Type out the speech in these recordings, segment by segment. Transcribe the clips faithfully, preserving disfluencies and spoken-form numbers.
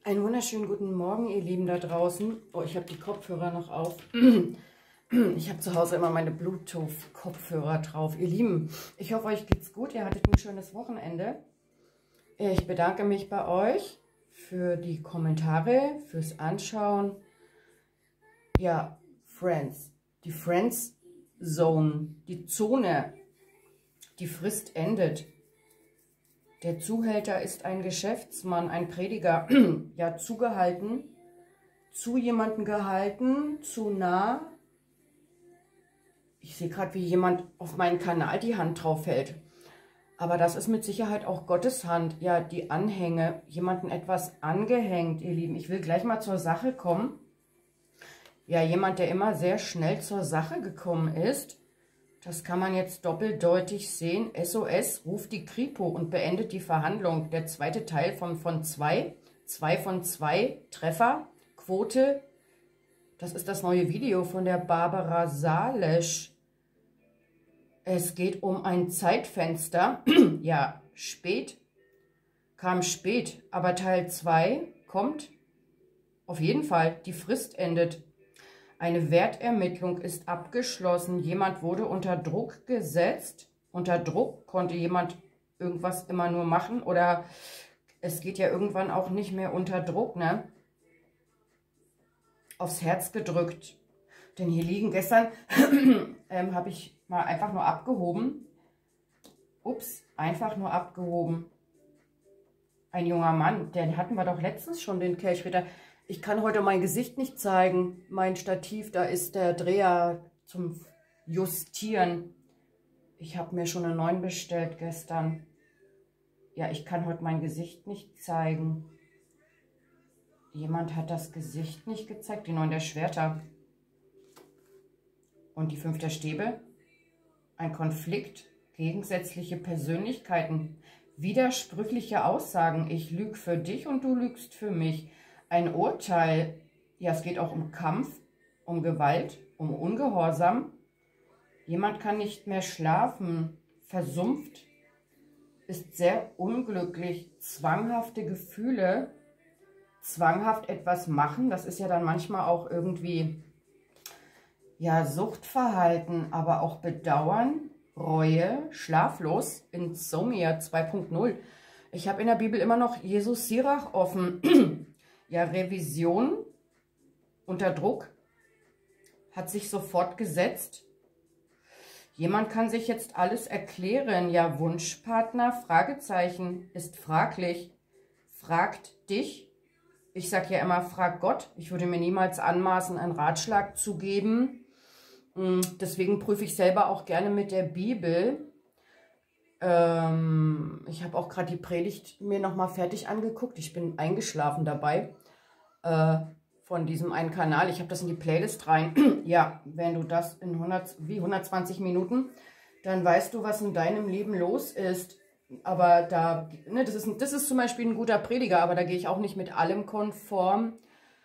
Einen wunderschönen guten Morgen, ihr Lieben da draußen. Oh, ich habe die Kopfhörer noch auf. Ich habe zu Hause immer meine Bluetooth-Kopfhörer drauf. Ihr Lieben, ich hoffe, euch geht's gut. Ihr hattet ein schönes Wochenende. Ich bedanke mich bei euch für die Kommentare, fürs Anschauen. Ja, Friends. Die Friends Zone, die Zone, die Frist endet. Der Zuhälter ist ein Geschäftsmann, ein Prediger, ja, zugehalten, zu jemandem gehalten, zu nah. Ich sehe gerade, wie jemand auf meinen Kanal die Hand drauf hält. Aber das ist mit Sicherheit auch Gottes Hand, ja, die Anhänge, jemanden etwas angehängt, ihr Lieben. Ich will gleich mal zur Sache kommen. Ja, jemand, der immer sehr schnell zur Sache gekommen ist. Das kann man jetzt doppeldeutig sehen. S O S ruft die Kripo und beendet die Verhandlung. Der zweite Teil von, von zwei. Zwei von zwei Treffer. Quote. Das ist das neue Video von der Barbara Salesch. Es geht um ein Zeitfenster. Ja, spät. Kam spät. Aber Teil zwei kommt auf jeden Fall. Die Frist endet. Eine Wertermittlung ist abgeschlossen. Jemand wurde unter Druck gesetzt. Unter Druck konnte jemand irgendwas immer nur machen. Oder es geht ja irgendwann auch nicht mehr unter Druck, ne? Aufs Herz gedrückt. Denn hier liegen gestern, ähm, habe ich mal einfach nur abgehoben. Ups, einfach nur abgehoben. Ein junger Mann, den hatten wir doch letztens schon, den Kelchritter. Ich kann heute mein Gesicht nicht zeigen. Mein Stativ, da ist der Dreher zum Justieren. Ich habe mir schon einen neuen bestellt gestern. Ja, ich kann heute mein Gesicht nicht zeigen. Jemand hat das Gesicht nicht gezeigt. Die neun der Schwerter. Und die fünf der Stäbe. Ein Konflikt. Gegensätzliche Persönlichkeiten. Widersprüchliche Aussagen. Ich lüge für dich und du lügst für mich. Ein Urteil, ja, es geht auch um Kampf, um Gewalt, um Ungehorsam. Jemand kann nicht mehr schlafen, versumpft, ist sehr unglücklich, zwanghafte Gefühle, zwanghaft etwas machen. Das ist ja dann manchmal auch irgendwie, ja, Suchtverhalten, aber auch Bedauern, Reue, schlaflos, Insomnia zwei punkt null. Ich habe in der Bibel immer noch Jesus Sirach offen. Ja, Revision unter Druck hat sich sofort gesetzt. Jemand kann sich jetzt alles erklären. Ja, Wunschpartner, Fragezeichen, ist fraglich. Fragt dich. Ich sage ja immer, frag Gott. Ich würde mir niemals anmaßen, einen Ratschlag zu geben. Deswegen prüfe ich selber auch gerne mit der Bibel. Ähm, ich habe auch gerade die Predigt mir nochmal fertig angeguckt. Ich bin eingeschlafen dabei. Von diesem einen Kanal. Ich habe das in die Playlist rein. Ja, wenn du das in hundert, wie hundertzwanzig Minuten, dann weißt du, was in deinem Leben los ist. Aber da, ne, das ist, das ist zum Beispiel ein guter Prediger, aber da gehe ich auch nicht mit allem konform.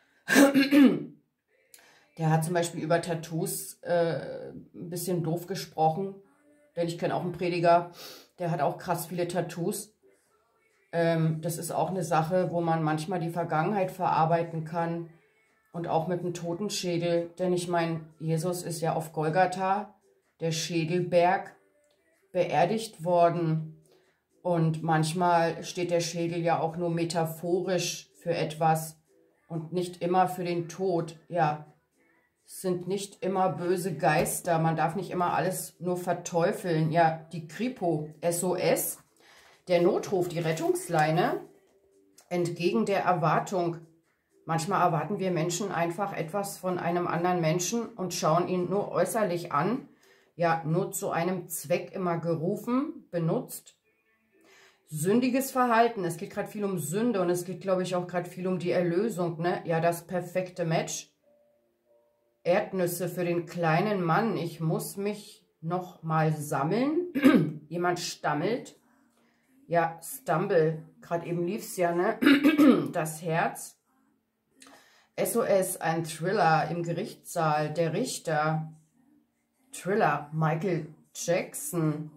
Der hat zum Beispiel über Tattoos äh, ein bisschen doof gesprochen. Denn ich kenne auch einen Prediger, der hat auch krass viele Tattoos. Ähm, das ist auch eine Sache, wo man manchmal die Vergangenheit verarbeiten kann und auch mit einem Totenschädel. Denn ich meine, Jesus ist ja auf Golgatha, der Schädelberg, beerdigt worden. Und manchmal steht der Schädel ja auch nur metaphorisch für etwas und nicht immer für den Tod. Ja, es sind nicht immer böse Geister. Man darf nicht immer alles nur verteufeln. Ja, die Kripo, S O S. Der Notruf, die Rettungsleine, entgegen der Erwartung. Manchmal erwarten wir Menschen einfach etwas von einem anderen Menschen und schauen ihn nur äußerlich an. Ja, nur zu einem Zweck immer gerufen, benutzt. Sündiges Verhalten. Es geht gerade viel um Sünde und es geht, glaube ich, auch gerade viel um die Erlösung, ne? Ja, das perfekte Match. Erdnüsse für den kleinen Mann. Ich muss mich noch mal sammeln. Jemand stammelt. Ja, Stumble, gerade eben lief es ja, ne? Das Herz. S O S, ein Thriller im Gerichtssaal, der Richter. Thriller, Michael Jackson.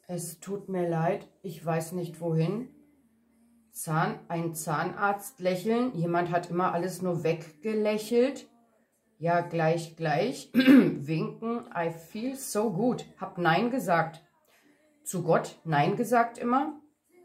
Es tut mir leid, ich weiß nicht wohin. Zahn, ein Zahnarzt lächeln. Jemand hat immer alles nur weggelächelt. Ja, gleich, gleich. Winken. I feel so good. Hab Nein gesagt. Zu Gott Nein gesagt immer.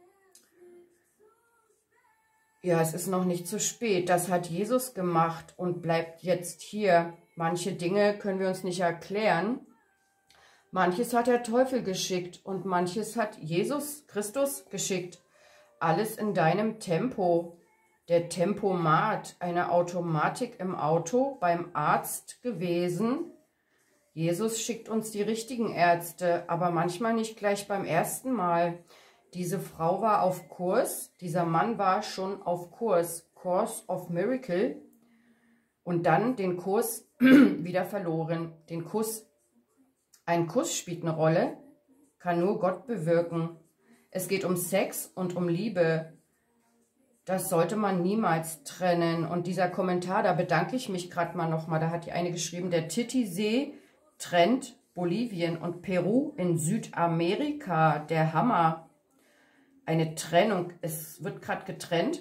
Ja, es ist noch nicht zu spät. Das hat Jesus gemacht und bleibt jetzt hier. Manche Dinge können wir uns nicht erklären. Manches hat der Teufel geschickt und manches hat Jesus Christus geschickt. Alles in deinem Tempo. Der Tempomat, eine Automatik im Auto, beim Arzt gewesen. Jesus schickt uns die richtigen Ärzte, aber manchmal nicht gleich beim ersten Mal. Diese Frau war auf Kurs, dieser Mann war schon auf Kurs, Course of Miracle, und dann den Kurs wieder verloren. Den Kuss, ein Kuss spielt eine Rolle, kann nur Gott bewirken. Es geht um Sex und um Liebe. Das sollte man niemals trennen. Und dieser Kommentar, da bedanke ich mich gerade mal nochmal. Da hat die eine geschrieben, der Titisee trennt Bolivien und Peru in Südamerika. Der Hammer. Eine Trennung. Es wird gerade getrennt.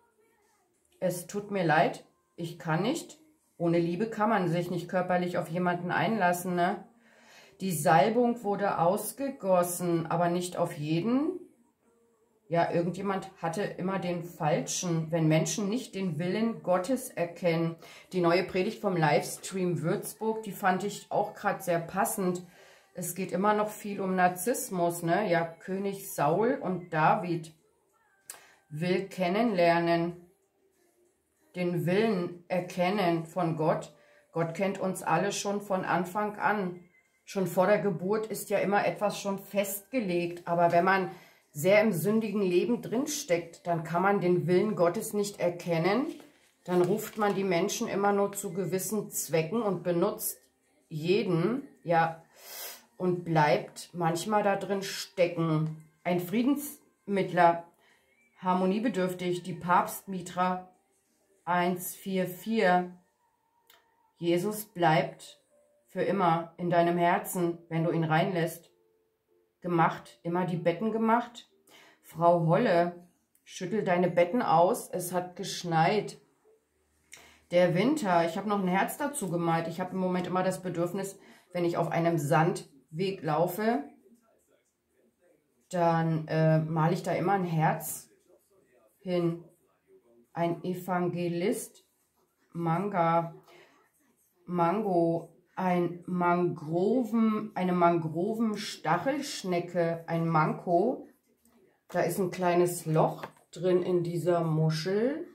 Es tut mir leid. Ich kann nicht. Ohne Liebe kann man sich nicht körperlich auf jemanden einlassen, ne? Die Salbung wurde ausgegossen, aber nicht auf jeden. Ja, irgendjemand hatte immer den Falschen, wenn Menschen nicht den Willen Gottes erkennen. Die neue Predigt vom Livestream Würzburg, die fand ich auch gerade sehr passend. Es geht immer noch viel um Narzissmus, ne? Ja, König Saul und David will kennenlernen, den Willen erkennen von Gott. Gott kennt uns alle schon von Anfang an. Schon vor der Geburt ist ja immer etwas schon festgelegt, aber wenn man sehr im sündigen Leben drinsteckt, dann kann man den Willen Gottes nicht erkennen. Dann ruft man die Menschen immer nur zu gewissen Zwecken und benutzt jeden, ja, und bleibt manchmal da drin stecken. Ein Friedensmittler, harmoniebedürftig, die Papstmitra eins vier vier. Jesus bleibt für immer in deinem Herzen, wenn du ihn reinlässt. Gemacht, immer die Betten gemacht. Frau Holle, schüttel deine Betten aus, es hat geschneit. Der Winter, ich habe noch ein Herz dazu gemalt. Ich habe im Moment immer das Bedürfnis, wenn ich auf einem Sandweg laufe, dann äh, male ich da immer ein Herz hin. Ein Evangelist, Manga, Mango, ein Mangroven, eine Mangroven-Stachelschnecke, ein Manko. Da ist ein kleines Loch drin in dieser Muschel.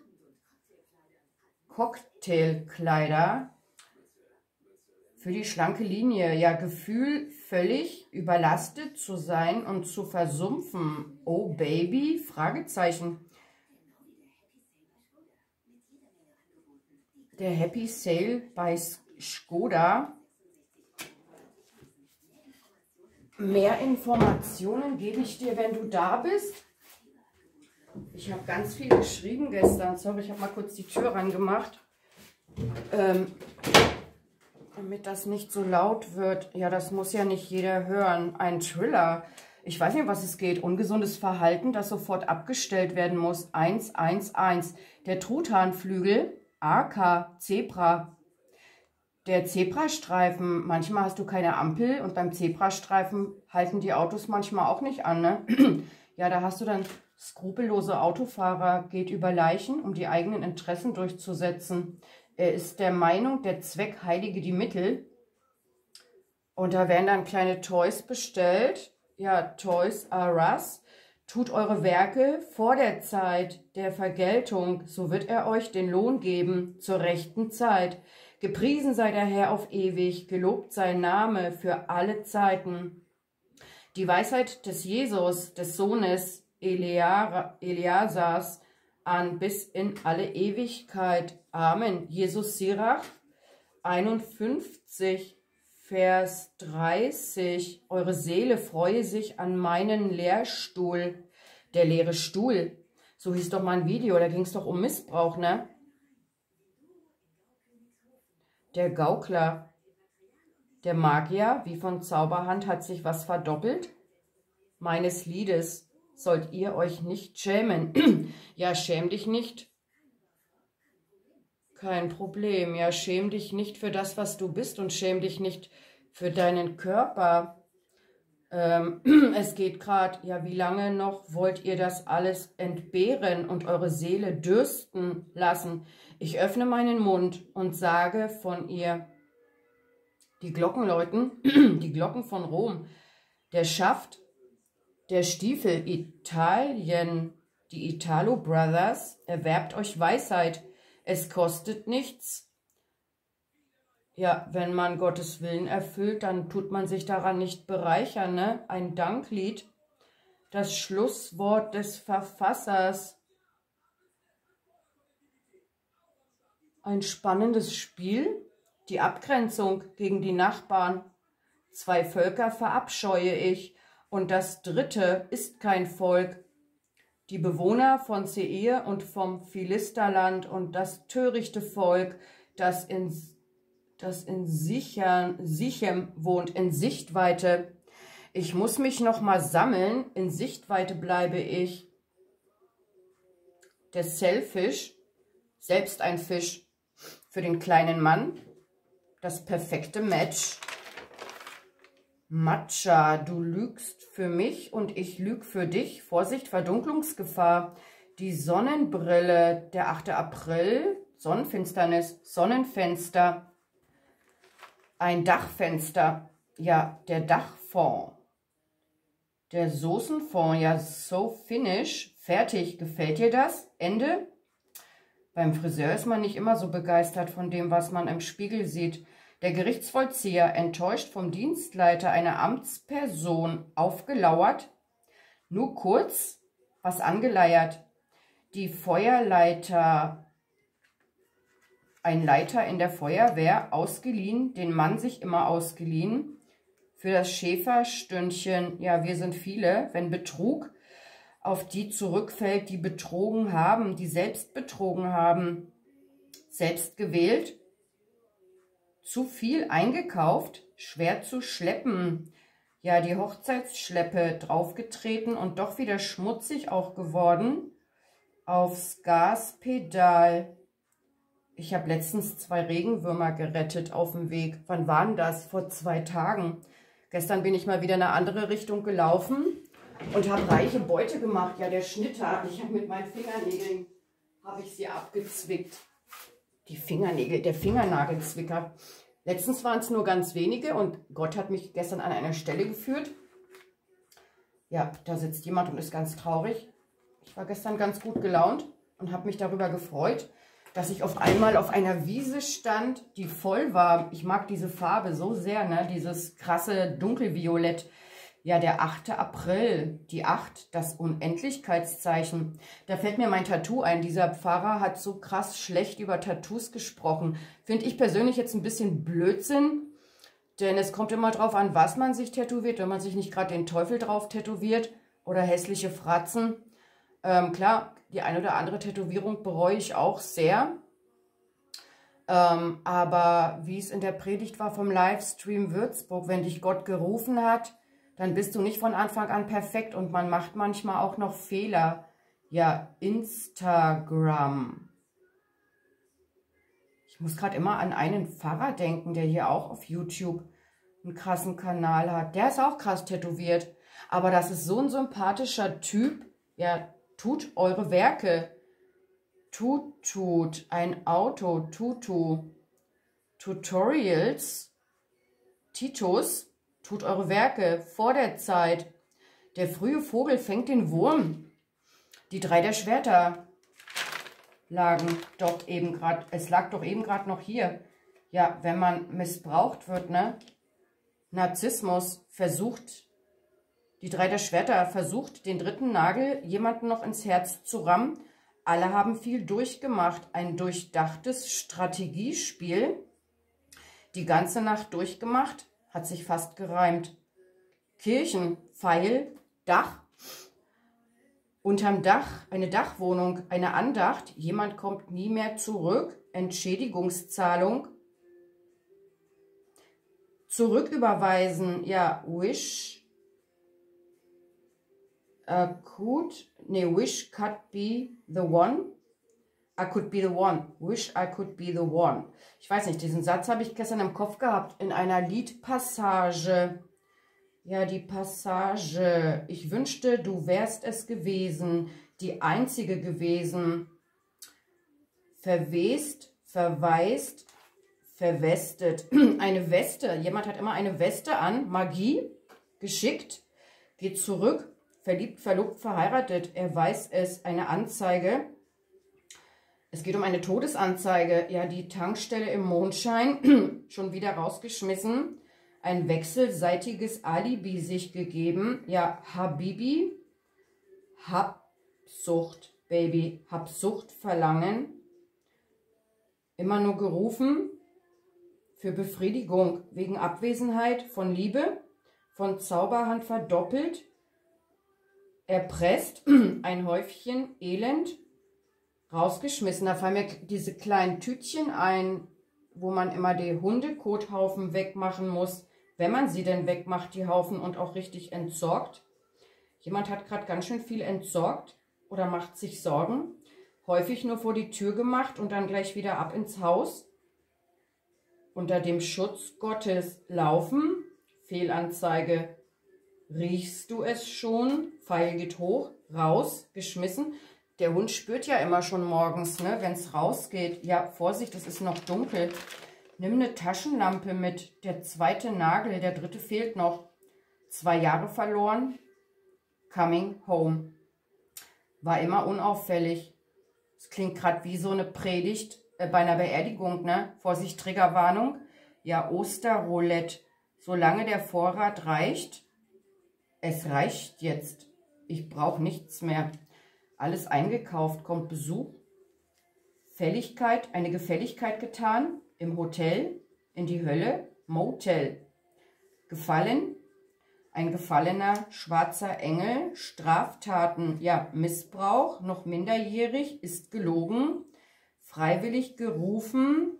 Cocktailkleider für die schlanke Linie. Ja, Gefühl, völlig überlastet zu sein und zu versumpfen. Oh Baby? Fragezeichen. Der Happy Sale bei Skoda. Mehr Informationen gebe ich dir, wenn du da bist. Ich habe ganz viel geschrieben gestern. Sorry, ich habe mal kurz die Tür rangemacht. Ähm, damit das nicht so laut wird. Ja, das muss ja nicht jeder hören. Ein Thriller. Ich weiß nicht, um was es geht. Ungesundes Verhalten, das sofort abgestellt werden muss. eins eins eins. Der Truthahnflügel. A K. Zebra. Der Zebrastreifen, manchmal hast du keine Ampel und beim Zebrastreifen halten die Autos manchmal auch nicht an, ne? Ja, da hast du dann skrupellose Autofahrer, geht über Leichen, um die eigenen Interessen durchzusetzen. Er ist der Meinung, der Zweck heilige die Mittel. Und da werden dann kleine Toys bestellt. Ja, Toys R Us. Tut eure Werke vor der Zeit der Vergeltung, so wird er euch den Lohn geben zur rechten Zeit. Gepriesen sei der Herr auf ewig, gelobt sein Name für alle Zeiten. Die Weisheit des Jesus, des Sohnes Eliasas, an bis in alle Ewigkeit. Amen. Jesus Sirach einundfünfzig, Vers dreißig. Eure Seele freue sich an meinen Lehrstuhl. Der leere Stuhl. So hieß doch mal ein Video, da ging es doch um Missbrauch, ne? Der Gaukler. Der Magier, wie von Zauberhand, hat sich was verdoppelt. meines Liedes sollt ihr euch nicht schämen. Ja, schäm dich nicht. Kein Problem. Ja, schäm dich nicht für das, was du bist und schäm dich nicht für deinen Körper. Ähm, es geht gerade, ja, wie lange noch wollt ihr das alles entbehren und eure Seele dürsten lassen? Ich öffne meinen Mund und sage von ihr, die Glocken läuten, die Glocken von Rom, der Schaft, der Stiefel Italien, die Italo Brothers, erwerbt euch Weisheit. Es kostet nichts. Ja, wenn man Gottes Willen erfüllt, dann tut man sich daran nicht bereichern, ne? Ein Danklied, das Schlusswort des Verfassers. Ein spannendes Spiel, die Abgrenzung gegen die Nachbarn. Zwei Völker verabscheue ich und das dritte ist kein Volk. Die Bewohner von Seir und vom Philisterland und das törichte Volk, das in, das in Sichern, Sichem wohnt, in Sichtweite. Ich muss mich noch mal sammeln, in Sichtweite bleibe ich. Der Selfish, selbst ein Fisch, für den kleinen Mann, das perfekte Match. Matcha, du lügst für mich und ich lüg für dich. Vorsicht, Verdunklungsgefahr. Die Sonnenbrille, der achte April, Sonnenfinsternis, Sonnenfenster. Ein Dachfenster, ja, der Dachfond. Der Soßenfond, ja, so finish, fertig. Gefällt dir das? Ende? Beim Friseur ist man nicht immer so begeistert von dem, was man im Spiegel sieht. Der Gerichtsvollzieher, enttäuscht vom Dienstleiter einer Amtsperson, aufgelauert. Nur kurz, was angeleiert. Die Feuerleiter, ein Leiter in der Feuerwehr, ausgeliehen, den Mann sich immer ausgeliehen. Für das Schäferstündchen, ja, wir sind viele, wenn Betrug auf die zurückfällt, die betrogen haben, die selbst betrogen haben, selbst gewählt, zu viel eingekauft, schwer zu schleppen, ja, die Hochzeitsschleppe draufgetreten und doch wieder schmutzig auch geworden, aufs Gaspedal. Ich habe letztens zwei Regenwürmer gerettet auf dem Weg. Wann war denn das? Vor zwei Tagen. Gestern bin ich mal wieder in eine andere Richtung gelaufen und habe reiche Beute gemacht. Ja, der Schnitter, ich habe mit meinen Fingernägeln, habe ich sie abgezwickt. Die Fingernägel, der Fingernagelzwicker. Letztens waren es nur ganz wenige und Gott hat mich gestern an einer Stelle geführt. Ja, da sitzt jemand und ist ganz traurig. Ich war gestern ganz gut gelaunt und habe mich darüber gefreut, dass ich auf einmal auf einer Wiese stand, die voll war. Ich mag diese Farbe so sehr, ne? Dieses krasse Dunkelviolett. Ja, der achte April, die acht, das Unendlichkeitszeichen. Da fällt mir mein Tattoo ein. Dieser Pfarrer hat so krass schlecht über Tattoos gesprochen. Finde ich persönlich jetzt ein bisschen Blödsinn, denn es kommt immer drauf an, was man sich tätowiert. Wenn man sich nicht gerade den Teufel drauf tätowiert oder hässliche Fratzen. Ähm, klar, die eine oder andere Tätowierung bereue ich auch sehr. Ähm, aber wie es in der Predigt war vom Livestream Würzburg, wenn dich Gott gerufen hat, dann bist du nicht von Anfang an perfekt und man macht manchmal auch noch Fehler. Ja, Instagram. Ich muss gerade immer an einen Pfarrer denken, der hier auch auf YouTube einen krassen Kanal hat. Der ist auch krass tätowiert. Aber das ist so ein sympathischer Typ. Ja, tut eure Werke. Tut, tut. Ein Auto. Tutu. Tutorials. Titus. Tut eure Werke vor der Zeit. Der frühe Vogel fängt den Wurm. Die drei der Schwerter lagen doch eben gerade, es lag doch eben gerade noch hier. Ja, wenn man missbraucht wird, ne? Narzissmus versucht, die drei der Schwerter versucht, den dritten Nagel jemanden noch ins Herz zu rammen. Alle haben viel durchgemacht. Ein durchdachtes Strategiespiel. Die ganze Nacht durchgemacht. Hat sich fast gereimt. Kirchen, Pfeil, Dach. Unterm Dach eine Dachwohnung, eine Andacht. Jemand kommt nie mehr zurück. Entschädigungszahlung. Zurücküberweisen, ja, Wish. I could, nee, wish could be the one. I could be the one. Wish I could be the one. Ich weiß nicht, diesen Satz habe ich gestern im Kopf gehabt, in einer Liedpassage. Ja, die Passage. Ich wünschte, du wärst es gewesen, die einzige gewesen. Verwest, verwaist, verwestet. Eine Weste. Jemand hat immer eine Weste an. Magie. Geschickt. Geht zurück. Verliebt, verlobt, verheiratet. Er weiß es. Eine Anzeige. Es geht um eine Todesanzeige. Ja, die Tankstelle im Mondschein. Schon wieder rausgeschmissen. Ein wechselseitiges Alibi sich gegeben. Ja, Habibi. Habsucht, Baby. Habsucht, Verlangen. Immer nur gerufen für Befriedigung wegen Abwesenheit von Liebe, von Zauberhand verdoppelt, erpresst, ein Häufchen Elend, rausgeschmissen. Da fallen mir diese kleinen Tütchen ein, wo man immer die Hundekothaufen wegmachen muss, wenn man sie denn wegmacht, die Haufen, und auch richtig entsorgt. Jemand hat gerade ganz schön viel entsorgt oder macht sich Sorgen. Häufig nur vor die Tür gemacht und dann gleich wieder ab ins Haus. Unter dem Schutz Gottes laufen. Fehlanzeige. Riechst du es schon? Pfeil geht hoch. Raus. Geschmissen. Der Hund spürt ja immer schon morgens, ne, wenn es rausgeht. Ja, Vorsicht, es ist noch dunkel. Nimm eine Taschenlampe mit. Der zweite Nagel, der dritte fehlt noch. Zwei Jahre verloren. Coming home. War immer unauffällig. Das klingt gerade wie so eine Predigt äh, bei einer Beerdigung, ne? Vorsicht, Triggerwarnung. Ja, Osterroulette. Solange der Vorrat reicht, es reicht jetzt. Ich brauche nichts mehr. Alles eingekauft, kommt Besuch. Fälligkeit, eine Gefälligkeit getan. Im Hotel, in die Hölle, Motel. Gefallen, ein gefallener schwarzer Engel, Straftaten, ja, Missbrauch, noch minderjährig, ist gelogen, freiwillig gerufen,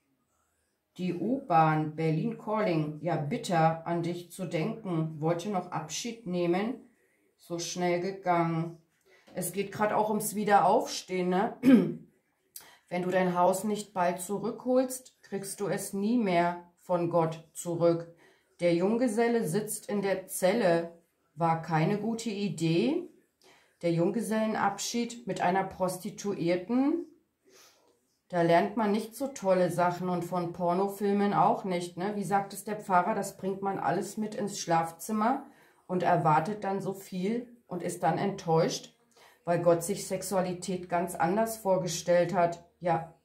die U-Bahn, Berlin Calling, ja, bitter an dich zu denken, wollte noch Abschied nehmen, so schnell gegangen. Es geht gerade auch ums Wiederaufstehen, ne? Wenn du dein Haus nicht bald zurückholst, kriegst du es nie mehr von Gott zurück. Der Junggeselle sitzt in der Zelle, war keine gute Idee. Der Junggesellenabschied mit einer Prostituierten, da lernt man nicht so tolle Sachen und von Pornofilmen auch nicht, ne? Wie sagt es der Pfarrer, das bringt man alles mit ins Schlafzimmer und erwartet dann so viel und ist dann enttäuscht, weil Gott sich Sexualität ganz anders vorgestellt hat. Ja,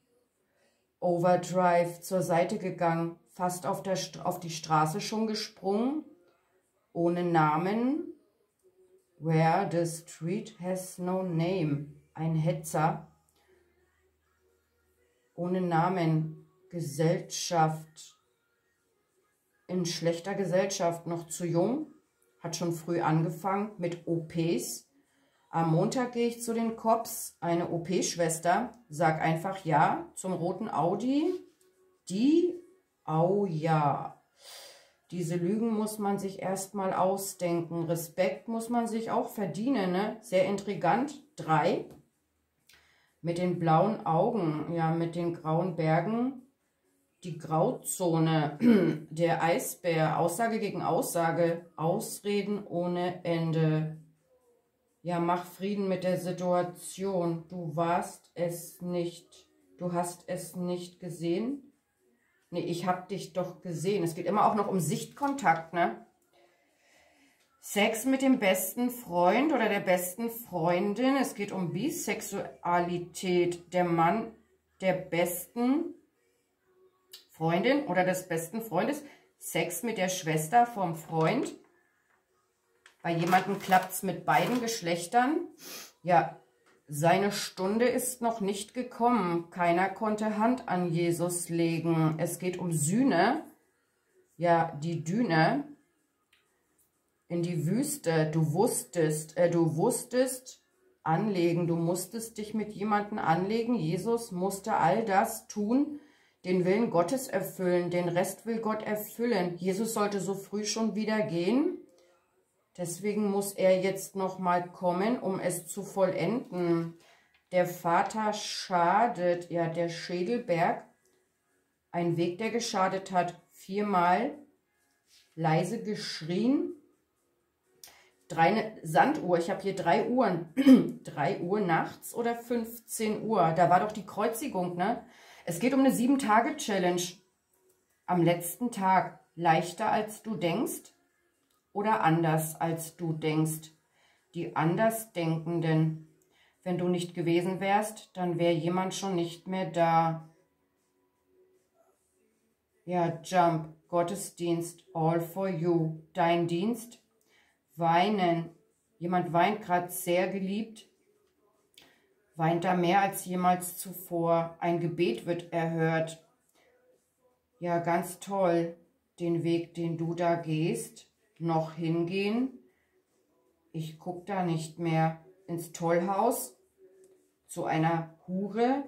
Overdrive, zur Seite gegangen, fast auf, der St- auf die Straße schon gesprungen, ohne Namen. Where the street has no name. Ein Hetzer. Ohne Namen. Gesellschaft. In schlechter Gesellschaft, noch zu jung. Hat schon früh angefangen mit O Ps. Am Montag gehe ich zu den Cops. Eine O P-Schwester. Sag einfach ja zum roten Audi. Die, au ja. Diese Lügen muss man sich erstmal ausdenken. Respekt muss man sich auch verdienen, ne? Sehr intrigant. Drei. Mit den blauen Augen, ja, mit den grauen Bergen. Die Grauzone, der Eisbär, Aussage gegen Aussage, Ausreden ohne Ende. Ja, mach Frieden mit der Situation. Du warst es nicht. Du hast es nicht gesehen. Nee, ich hab dich doch gesehen. Es geht immer auch noch um Sichtkontakt, ne? Sex mit dem besten Freund oder der besten Freundin. Es geht um Bisexualität. Der Mann der besten Freundin oder des besten Freundes. Sex mit der Schwester vom Freund. Bei jemandem klappt es mit beiden Geschlechtern. Ja, seine Stunde ist noch nicht gekommen. Keiner konnte Hand an Jesus legen. Es geht um Sühne. Ja, die Düne. In die Wüste. Du wusstest, äh, du wusstest anlegen. Du musstest dich mit jemandem anlegen. Jesus musste all das tun, den Willen Gottes erfüllen. Den Rest will Gott erfüllen. Jesus sollte so früh schon wieder gehen. Deswegen muss er jetzt noch mal kommen, um es zu vollenden. Der Vater schadet, ja, der Schädelberg, ein Weg, der geschadet hat, viermal leise geschrien. Drei Sanduhr, ich habe hier drei Uhren. drei Uhr nachts oder fünfzehn Uhr. Da war doch die Kreuzigung, ne? Es geht um eine sieben Tage Challenge. Am letzten Tag. Leichter als du denkst oder anders als du denkst. Die Andersdenkenden. Wenn du nicht gewesen wärst, dann wäre jemand schon nicht mehr da. Ja, Jump, Gottesdienst, all for you. Dein Dienst. Weinen. Jemand weint gerade sehr geliebt. Weint da mehr als jemals zuvor. Ein Gebet wird erhört. Ja, ganz toll. Den Weg, den du da gehst. Noch hingehen. Ich gucke da nicht mehr ins Tollhaus. Zu einer Hure.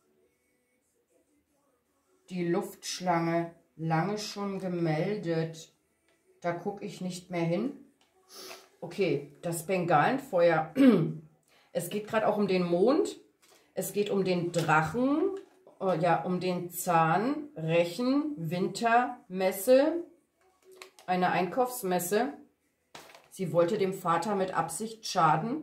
Die Luftschlange. Lange schon gemeldet. Da gucke ich nicht mehr hin. Okay, das Bengalenfeuer. Es geht gerade auch um den Mond. Es geht um den Drachen. Oh, ja, um den Zahn. Rechen. Wintermesse. Eine Einkaufsmesse. Sie wollte dem Vater mit Absicht schaden.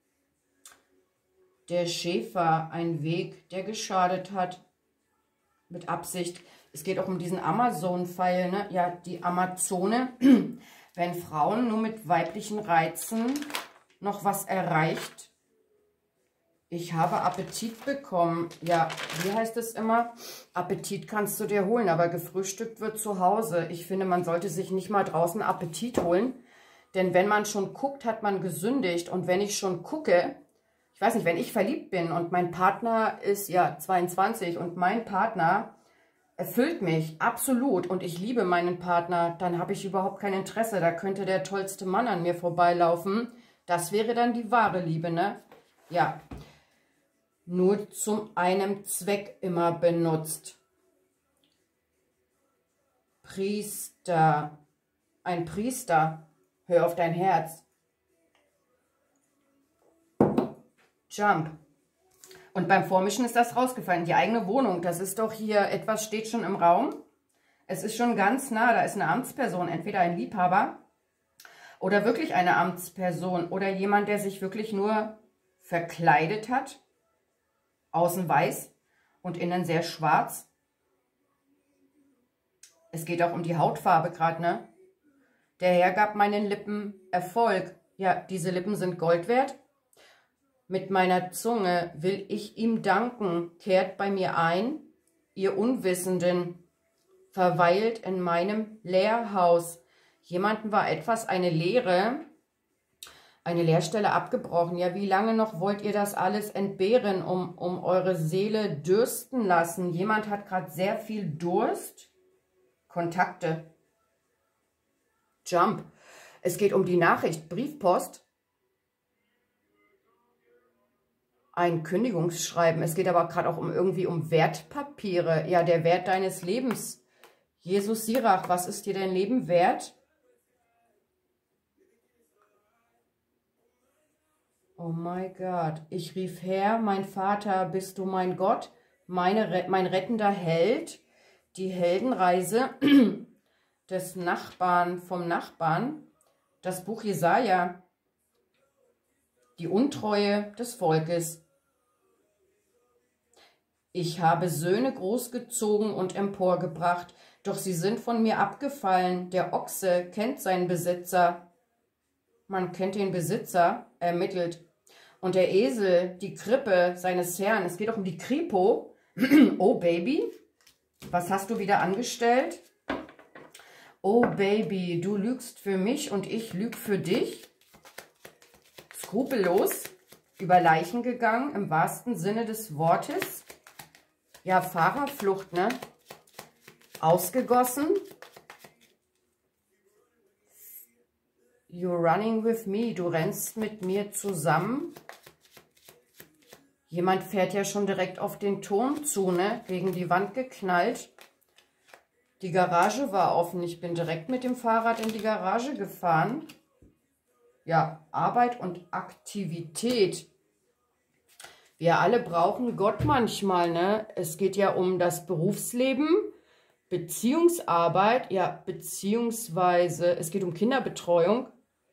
Der Schäfer. Ein Weg, der geschadet hat. Mit Absicht. Es geht auch um diesen Amazon-Pfeil, ne? Ja, die Amazone. Wenn Frauen nur mit weiblichen Reizen noch was erreicht. Ich habe Appetit bekommen. Ja, wie heißt es immer? Appetit kannst du dir holen, aber gefrühstückt wird zu Hause. Ich finde, man sollte sich nicht mal draußen Appetit holen. Denn wenn man schon guckt, hat man gesündigt. Und wenn ich schon gucke, ich weiß nicht, wenn ich verliebt bin und mein Partner ist ja zweiundzwanzig und mein Partner erfüllt mich absolut und ich liebe meinen Partner, dann habe ich überhaupt kein Interesse. Da könnte der tollste Mann an mir vorbeilaufen. Das wäre dann die wahre Liebe, ne? Ja. Nur zum einem Zweck immer benutzt. Priester. Ein Priester. Hör auf dein Herz. Jump. Und beim Vormischen ist das rausgefallen. Die eigene Wohnung, das ist doch hier, etwas steht schon im Raum. Es ist schon ganz nah, da ist eine Amtsperson, entweder ein Liebhaber oder wirklich eine Amtsperson oder jemand, der sich wirklich nur verkleidet hat. Außen weiß und innen sehr schwarz. Es geht auch um die Hautfarbe gerade, ne? Der Herr gab meinen Lippen Erfolg. Ja, diese Lippen sind Gold wert. Mit meiner Zunge will ich ihm danken. Kehrt bei mir ein, ihr Unwissenden. Verweilt in meinem Lehrhaus. Jemandem war etwas, eine Lehre, eine Lehrstelle abgebrochen. Ja, wie lange noch wollt ihr das alles entbehren, um, um eure Seele dürsten lassen? Jemand hat gerade sehr viel Durst. Kontakte. Jump. Es geht um die Nachricht. Briefpost. Ein Kündigungsschreiben. Es geht aber gerade auch um irgendwie um Wertpapiere. Ja, der Wert deines Lebens. Jesus Sirach, was ist dir dein Leben wert? Oh mein Gott. Ich rief, Herr, mein Vater, bist du mein Gott, meine, mein rettender Held, die Heldenreise des Nachbarn vom Nachbarn, das Buch Jesaja, die Untreue des Volkes. Ich habe Söhne großgezogen und emporgebracht, doch sie sind von mir abgefallen. Der Ochse kennt seinen Besitzer. Man kennt den Besitzer, ermittelt. Und der Esel, die Krippe seines Herrn. Es geht auch um die Kripo. Oh, Baby, was hast du wieder angestellt? Oh, Baby, du lügst für mich und ich lüge für dich. Skrupellos über Leichen gegangen, im wahrsten Sinne des Wortes. Ja, Fahrerflucht, ne? Ausgegossen. You're running with me. Du rennst mit mir zusammen. Jemand fährt ja schon direkt auf den Turm zu, ne? Gegen die Wand geknallt. Die Garage war offen. Ich bin direkt mit dem Fahrrad in die Garage gefahren. ja, Arbeit und Aktivität. Wir alle brauchen Gott manchmal, ne? Es geht ja um das Berufsleben, Beziehungsarbeit, ja, beziehungsweise es geht um Kinderbetreuung,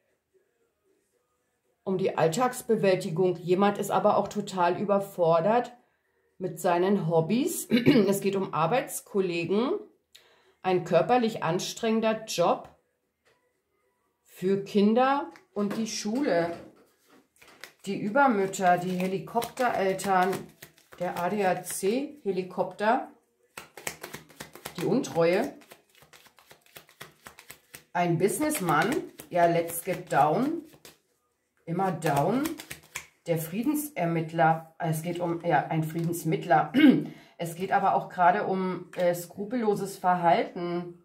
um die Alltagsbewältigung. Jemand ist aber auch total überfordert mit seinen Hobbys. Es geht um Arbeitskollegen, ein körperlich anstrengender Job für Kinder und die Schule. Die Übermütter, die Helikoptereltern, der A D A C-Helikopter, die Untreue, ein Businessman, ja, let's get down, immer down, der Friedensermittler, es geht um, ja, ein Friedensmittler, es geht aber auch gerade um äh, skrupelloses Verhalten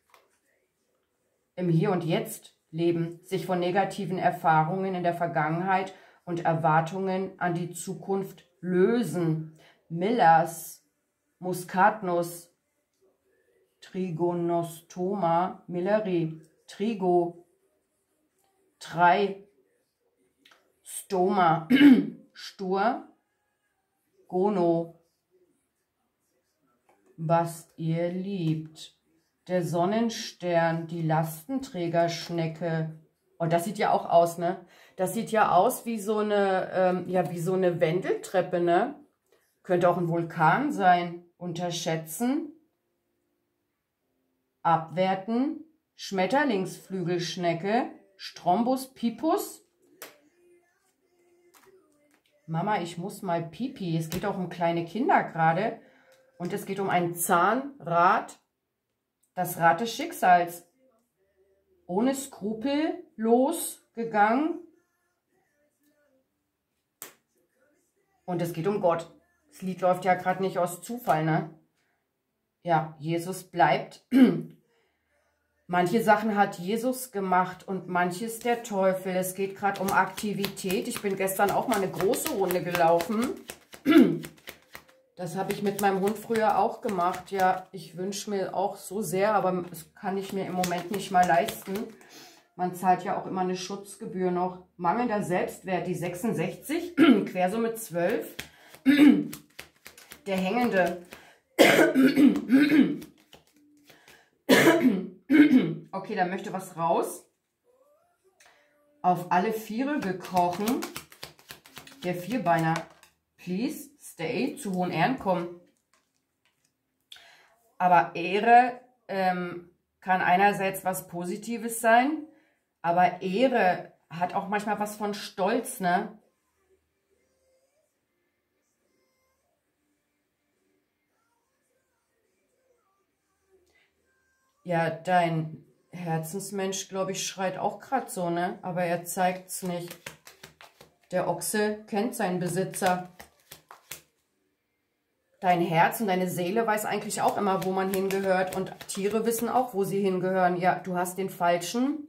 im Hier und Jetzt leben, sich von negativen Erfahrungen in der Vergangenheit und Erwartungen an die Zukunft lösen. Millers, Muskatnuss, Trigonostoma, Milleri, Trigo, Trei, Stoma, Stur, Gono, was ihr liebt. Der Sonnenstern, die Lastenträgerschnecke. Und das sieht ja auch aus, ne? Das sieht ja aus wie so eine, ähm, ja, wie so eine Wendeltreppe, ne? Könnte auch ein Vulkan sein. Unterschätzen. Abwerten. Schmetterlingsflügelschnecke. Strombus pipus. Mama, ich muss mal pipi. Es geht auch um kleine Kinder gerade. Und es geht um ein Zahnrad. Das Rad des Schicksals. Ohne Skrupel losgegangen. Und es geht um Gott. Das Lied läuft ja gerade nicht aus Zufall, ne? Ja, Jesus bleibt. Manche Sachen hat Jesus gemacht und manches der Teufel. Es geht gerade um Aktivität. Ich bin gestern auch mal eine große Runde gelaufen. Das habe ich mit meinem Hund früher auch gemacht. Ja, ich wünsche mir auch so sehr, aber das kann ich mir im Moment nicht mal leisten. Man zahlt ja auch immer eine Schutzgebühr noch. Mangelnder Selbstwert, die sechsundsechzig, Quersumme zwölf. Der Hängende. Okay, da möchte was raus. Auf alle Viere gekrochen. Der Vierbeiner. Please stay, zu hohen Ehren kommen. Aber Ehre ähm, kann einerseits was Positives sein, aber Ehre hat auch manchmal was von Stolz, ne? Ja, dein Herzensmensch, glaube ich, schreit auch gerade so, ne? Aber er zeigt es nicht. Der Ochse kennt seinen Besitzer. Dein Herz und deine Seele weiß eigentlich auch immer, wo man hingehört. Und Tiere wissen auch, wo sie hingehören. Ja, du hast den Falschen,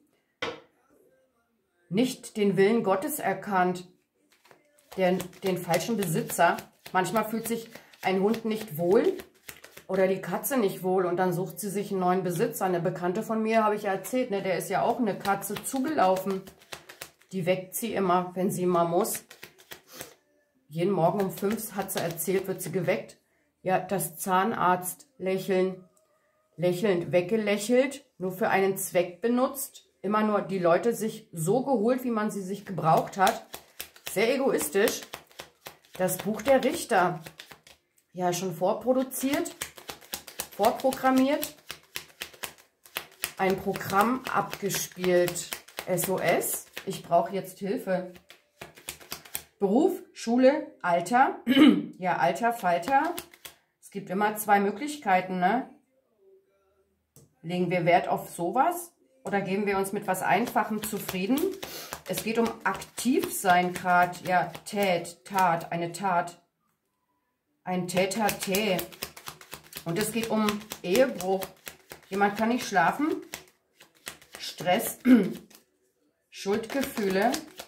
nicht den Willen Gottes erkannt. Den, den falschen Besitzer. Manchmal fühlt sich ein Hund nicht wohl oder die Katze nicht wohl. Und dann sucht sie sich einen neuen Besitzer. Eine Bekannte von mir, habe ich ja erzählt, ne, der ist ja auch eine Katze zugelaufen. Die weckt sie immer, wenn sie mal muss. Jeden Morgen um fünf, hat sie erzählt, wird sie geweckt. Ja, das Zahnarzt-Lächeln, lächelnd weggelächelt, nur für einen Zweck benutzt. Immer nur die Leute sich so geholt, wie man sie sich gebraucht hat. Sehr egoistisch. Das Buch der Richter. Ja, schon vorproduziert, vorprogrammiert. Ein Programm abgespielt. S O S. Ich brauche jetzt Hilfe. Beruf, Schule, Alter. Ja, Alter, Falter. Es gibt immer zwei Möglichkeiten, ne? Legen wir Wert auf sowas oder geben wir uns mit was Einfachem zufrieden? Es geht um Aktivsein gerade. Ja, Tät, Tat, eine Tat. Ein Täter-Tä. Und es geht um Ehebruch. Jemand kann nicht schlafen. Stress. Schuldgefühle.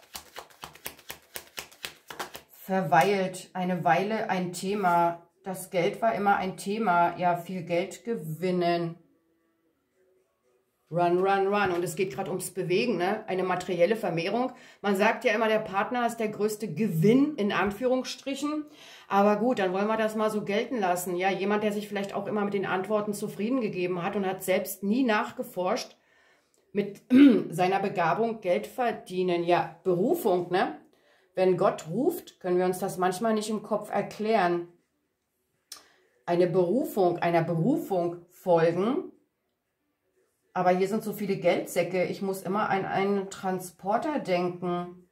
Verweilt. Eine Weile ein Thema. Das Geld war immer ein Thema. Ja, viel Geld gewinnen. Run, run, run. Und es geht gerade ums Bewegen, ne? Eine materielle Vermehrung. Man sagt ja immer, der Partner ist der größte Gewinn, in Anführungsstrichen. Aber gut, dann wollen wir das mal so gelten lassen. Ja, jemand, der sich vielleicht auch immer mit den Antworten zufrieden gegeben hat und hat selbst nie nachgeforscht, mit seiner Begabung Geld verdienen. Ja, Berufung, ne? Wenn Gott ruft, können wir uns das manchmal nicht im Kopf erklären. Eine Berufung, einer Berufung folgen. Aber hier sind so viele Geldsäcke. Ich muss immer an einen Transporter denken.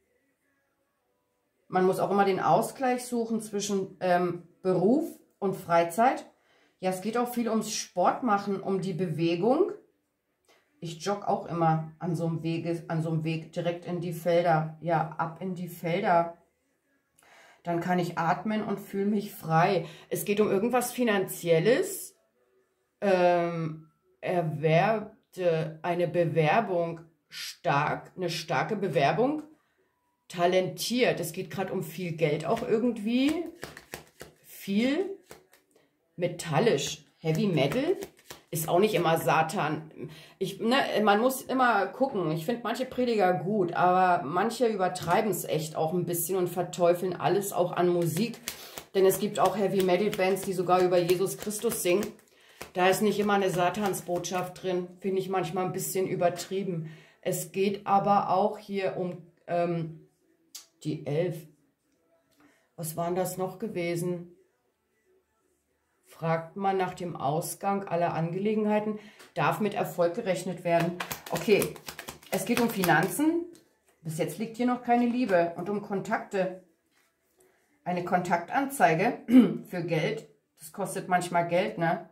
Man muss auch immer den Ausgleich suchen zwischen ähm, Beruf und Freizeit. Ja, es geht auch viel ums Sport machen, um die Bewegung. Ich jogge auch immer an so einem Weg, an so einem Weg direkt in die Felder. Ja, ab in die Felder. Dann kann ich atmen und fühle mich frei. Es geht um irgendwas Finanzielles. Ähm... Erwerbte eine Bewerbung stark, eine starke Bewerbung, talentiert. Es geht gerade um viel Geld auch irgendwie, viel, metallisch, Heavy Metal, ist auch nicht immer Satan. Ich, ne, man muss immer gucken, ich finde manche Prediger gut, aber manche übertreiben es echt auch ein bisschen und verteufeln alles auch an Musik, denn es gibt auch Heavy Metal Bands, die sogar über Jesus Christus singen. Da ist nicht immer eine Satansbotschaft drin, finde ich manchmal ein bisschen übertrieben. Es geht aber auch hier um ähm, die Elf. Was waren das noch gewesen? Fragt man nach dem Ausgang aller Angelegenheiten, darf mit Erfolg gerechnet werden. Okay, es geht um Finanzen. Bis jetzt liegt hier noch keine Liebe. Und um Kontakte. Eine Kontaktanzeige für Geld. Das kostet manchmal Geld, ne?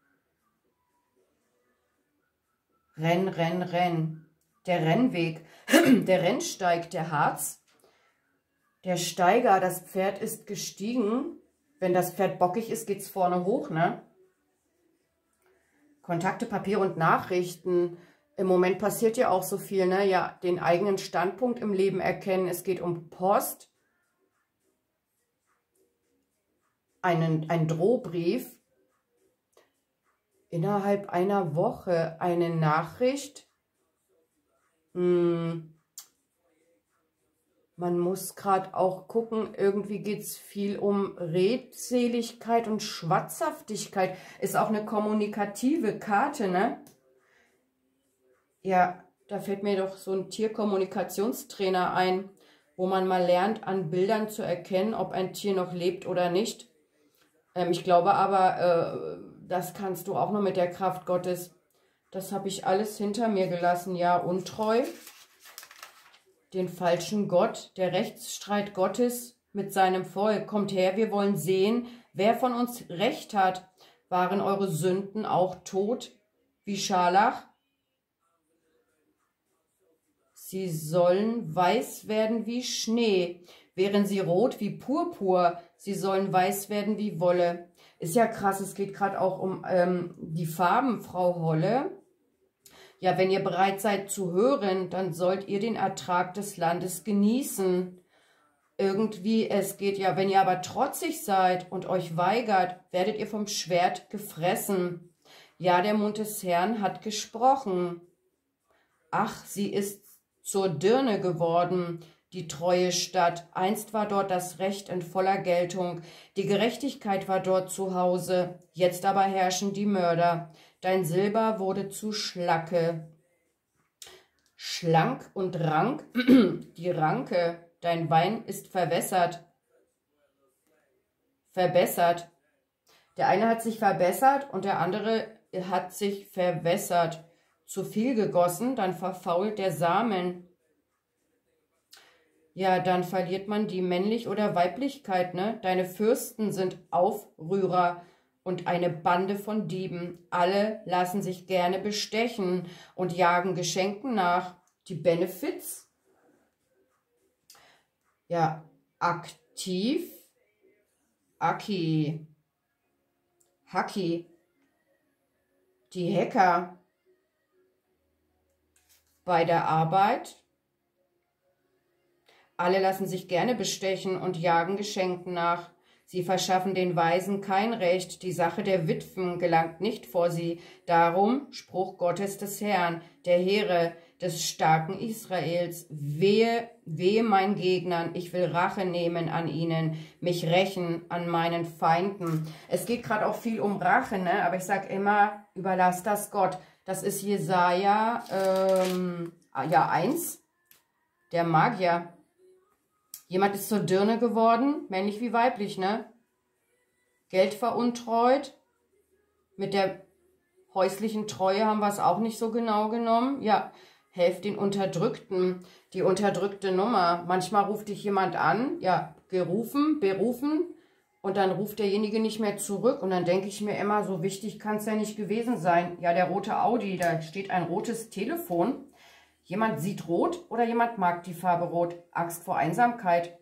Renn, renn, renn. Der Rennweg, der Rennsteig, der Harz. Der Steiger, das Pferd ist gestiegen. Wenn das Pferd bockig ist, geht es vorne hoch, ne? Kontakte, Papier und Nachrichten. Im Moment passiert ja auch so viel, ne? Ja, den eigenen Standpunkt im Leben erkennen. Es geht um Post. Einen, ein Drohbrief. Innerhalb einer Woche eine Nachricht. Hm. Man muss gerade auch gucken, irgendwie geht es viel um Redseligkeit und Schwatzhaftigkeit. Ist auch eine kommunikative Karte, ne? Ja, da fällt mir doch so ein Tierkommunikationstrainer ein, wo man mal lernt, an Bildern zu erkennen, ob ein Tier noch lebt oder nicht. Ähm, ich glaube aber, äh, das kannst du auch noch mit der Kraft Gottes. Das habe ich alles hinter mir gelassen. Ja, untreu. Den falschen Gott, der Rechtsstreit Gottes mit seinem Volk. Kommt her, wir wollen sehen, wer von uns Recht hat. Waren eure Sünden auch tot wie Scharlach? Sie sollen weiß werden wie Schnee. Wären sie rot wie Purpur, sie sollen weiß werden wie Wolle. Ist ja krass, es geht gerade auch um ähm, die Farben, Frau Holle. Ja, wenn ihr bereit seid zu hören, dann sollt ihr den Ertrag des Landes genießen. Irgendwie, es geht ja, wenn ihr aber trotzig seid und euch weigert, werdet ihr vom Schwert gefressen. Ja, der Mund des Herrn hat gesprochen. Ach, sie ist zur Dirne geworden, die treue Stadt. Einst war dort das Recht in voller Geltung. Die Gerechtigkeit war dort zu Hause. Jetzt aber herrschen die Mörder. Dein Silber wurde zu Schlacke. Schlank und rank, die Ranke. Dein Wein ist verwässert. Verbessert. Der eine hat sich verbessert und der andere hat sich verwässert. Zu viel gegossen, dann verfault der Samen. Ja, dann verliert man die Männlich- oder Weiblichkeit, ne? Deine Fürsten sind Aufrührer und eine Bande von Dieben. Alle lassen sich gerne bestechen und jagen Geschenken nach. Die Benefits? Ja, aktiv. Aki. Haki. Die Hacker. Bei der Arbeit. Alle lassen sich gerne bestechen und jagen Geschenken nach. Sie verschaffen den Weisen kein Recht, die Sache der Witwen gelangt nicht vor sie. Darum, Spruch Gottes des Herrn, der Heere, des starken Israels, wehe, wehe meinen Gegnern, ich will Rache nehmen an ihnen, mich rächen an meinen Feinden. Es geht gerade auch viel um Rache, ne? Aber ich sage immer, überlass das Gott. Das ist Jesaja ähm, ja, eins, der Magier. Jemand ist zur Dirne geworden, männlich wie weiblich, ne? Geld veruntreut. Mit der häuslichen Treue haben wir es auch nicht so genau genommen. Ja, helft den Unterdrückten. Die unterdrückte Nummer. Manchmal ruft dich jemand an, ja, gerufen, berufen, und dann ruft derjenige nicht mehr zurück. Und dann denke ich mir immer, so wichtig kann es ja nicht gewesen sein. Ja, der rote Audi, da steht ein rotes Telefon. Jemand sieht rot oder jemand mag die Farbe rot. Angst vor Einsamkeit.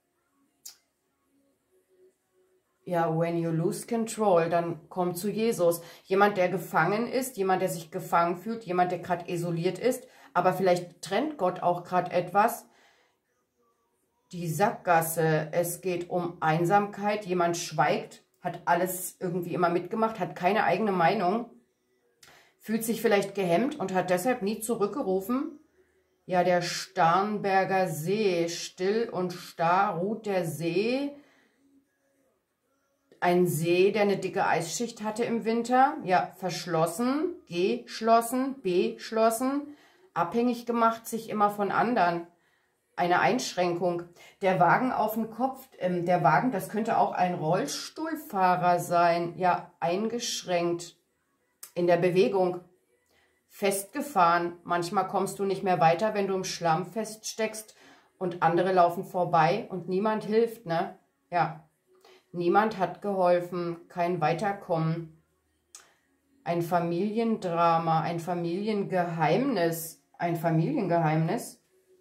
Ja, when you lose control, dann komm zu Jesus. Jemand, der gefangen ist, jemand, der sich gefangen fühlt, jemand, der gerade isoliert ist, aber vielleicht trennt Gott auch gerade etwas. Die Sackgasse, es geht um Einsamkeit. Jemand schweigt, hat alles irgendwie immer mitgemacht, hat keine eigene Meinung. Fühlt sich vielleicht gehemmt und hat deshalb nie zurückgerufen. Ja, der Starnberger See, still und starr ruht der See. Ein See, der eine dicke Eisschicht hatte im Winter. Ja, verschlossen, geschlossen, beschlossen, abhängig gemacht sich immer von anderen. Eine Einschränkung. Der Wagen auf dem Kopf, ähm, der Wagen, das könnte auch ein Rollstuhlfahrer sein. Ja, eingeschränkt in der Bewegung. Festgefahren. Manchmal kommst du nicht mehr weiter, wenn du im Schlamm feststeckst und andere laufen vorbei und niemand hilft, ne? Ja, niemand hat geholfen, kein Weiterkommen. Ein Familiendrama, ein Familiengeheimnis, ein Familiengeheimnis,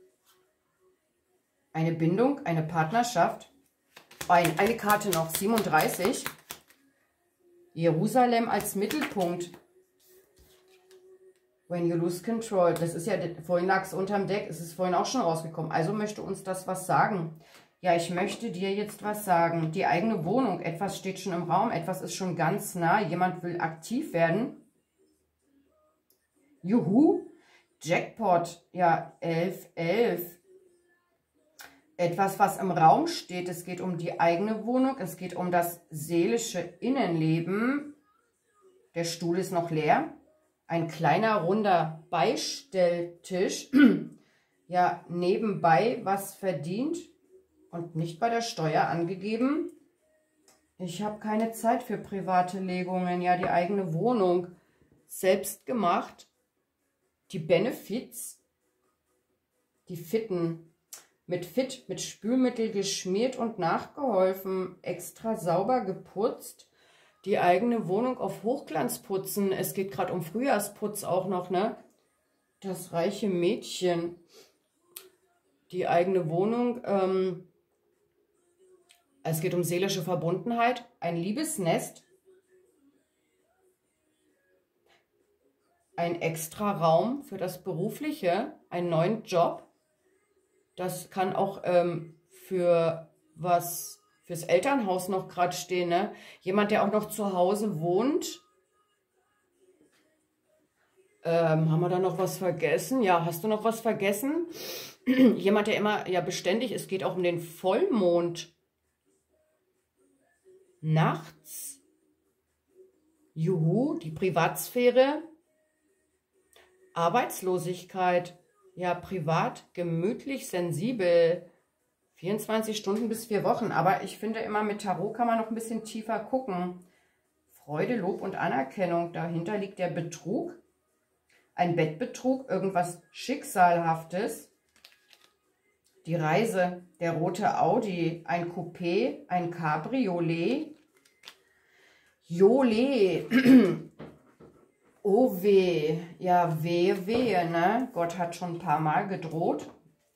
eine Bindung, eine Partnerschaft. Ein, eine Karte noch, siebenunddreißig. Jerusalem als Mittelpunkt. When you lose control. Das ist ja, vorhin lag es unterm Deck, es ist vorhin auch schon rausgekommen. Also möchte uns das was sagen. Ja, ich möchte dir jetzt was sagen. Die eigene Wohnung, etwas steht schon im Raum, etwas ist schon ganz nah. Jemand will aktiv werden. Juhu, Jackpot, ja, elf, elf. Etwas, was im Raum steht, es geht um die eigene Wohnung, es geht um das seelische Innenleben. Der Stuhl ist noch leer. Ein kleiner, runder Beistelltisch, ja, nebenbei was verdient und nicht bei der Steuer angegeben. Ich habe keine Zeit für private Legungen, ja, die eigene Wohnung, selbst gemacht. Die Benefits, die Fitten, mit Fit, mit Spülmittel geschmiert und nachgeholfen, extra sauber geputzt. Die eigene Wohnung auf Hochglanz putzen. Es geht gerade um Frühjahrsputz auch noch, ne? Das reiche Mädchen. Die eigene Wohnung. Ähm, es geht um seelische Verbundenheit. Ein Liebesnest. Ein extra Raum für das Berufliche. Einen neuen Job. Das kann auch ähm, für was... fürs Elternhaus noch gerade stehen, ne? Jemand, der auch noch zu Hause wohnt. Ähm, haben wir da noch was vergessen? Ja, hast du noch was vergessen? Jemand, der immer, ja, beständig, es geht auch um den Vollmond. Nachts. Juhu, die Privatsphäre. Arbeitslosigkeit. Ja, privat, gemütlich, sensibel. vierundzwanzig Stunden bis vier Wochen. Aber ich finde immer, mit Tarot kann man noch ein bisschen tiefer gucken. Freude, Lob und Anerkennung. Dahinter liegt der Betrug. Ein Bettbetrug, irgendwas Schicksalhaftes. Die Reise, der rote Audi, ein Coupé, ein Cabriolet. Jole. Oh weh. Ja, wehe, wehe, ne? Gott hat schon ein paar Mal gedroht.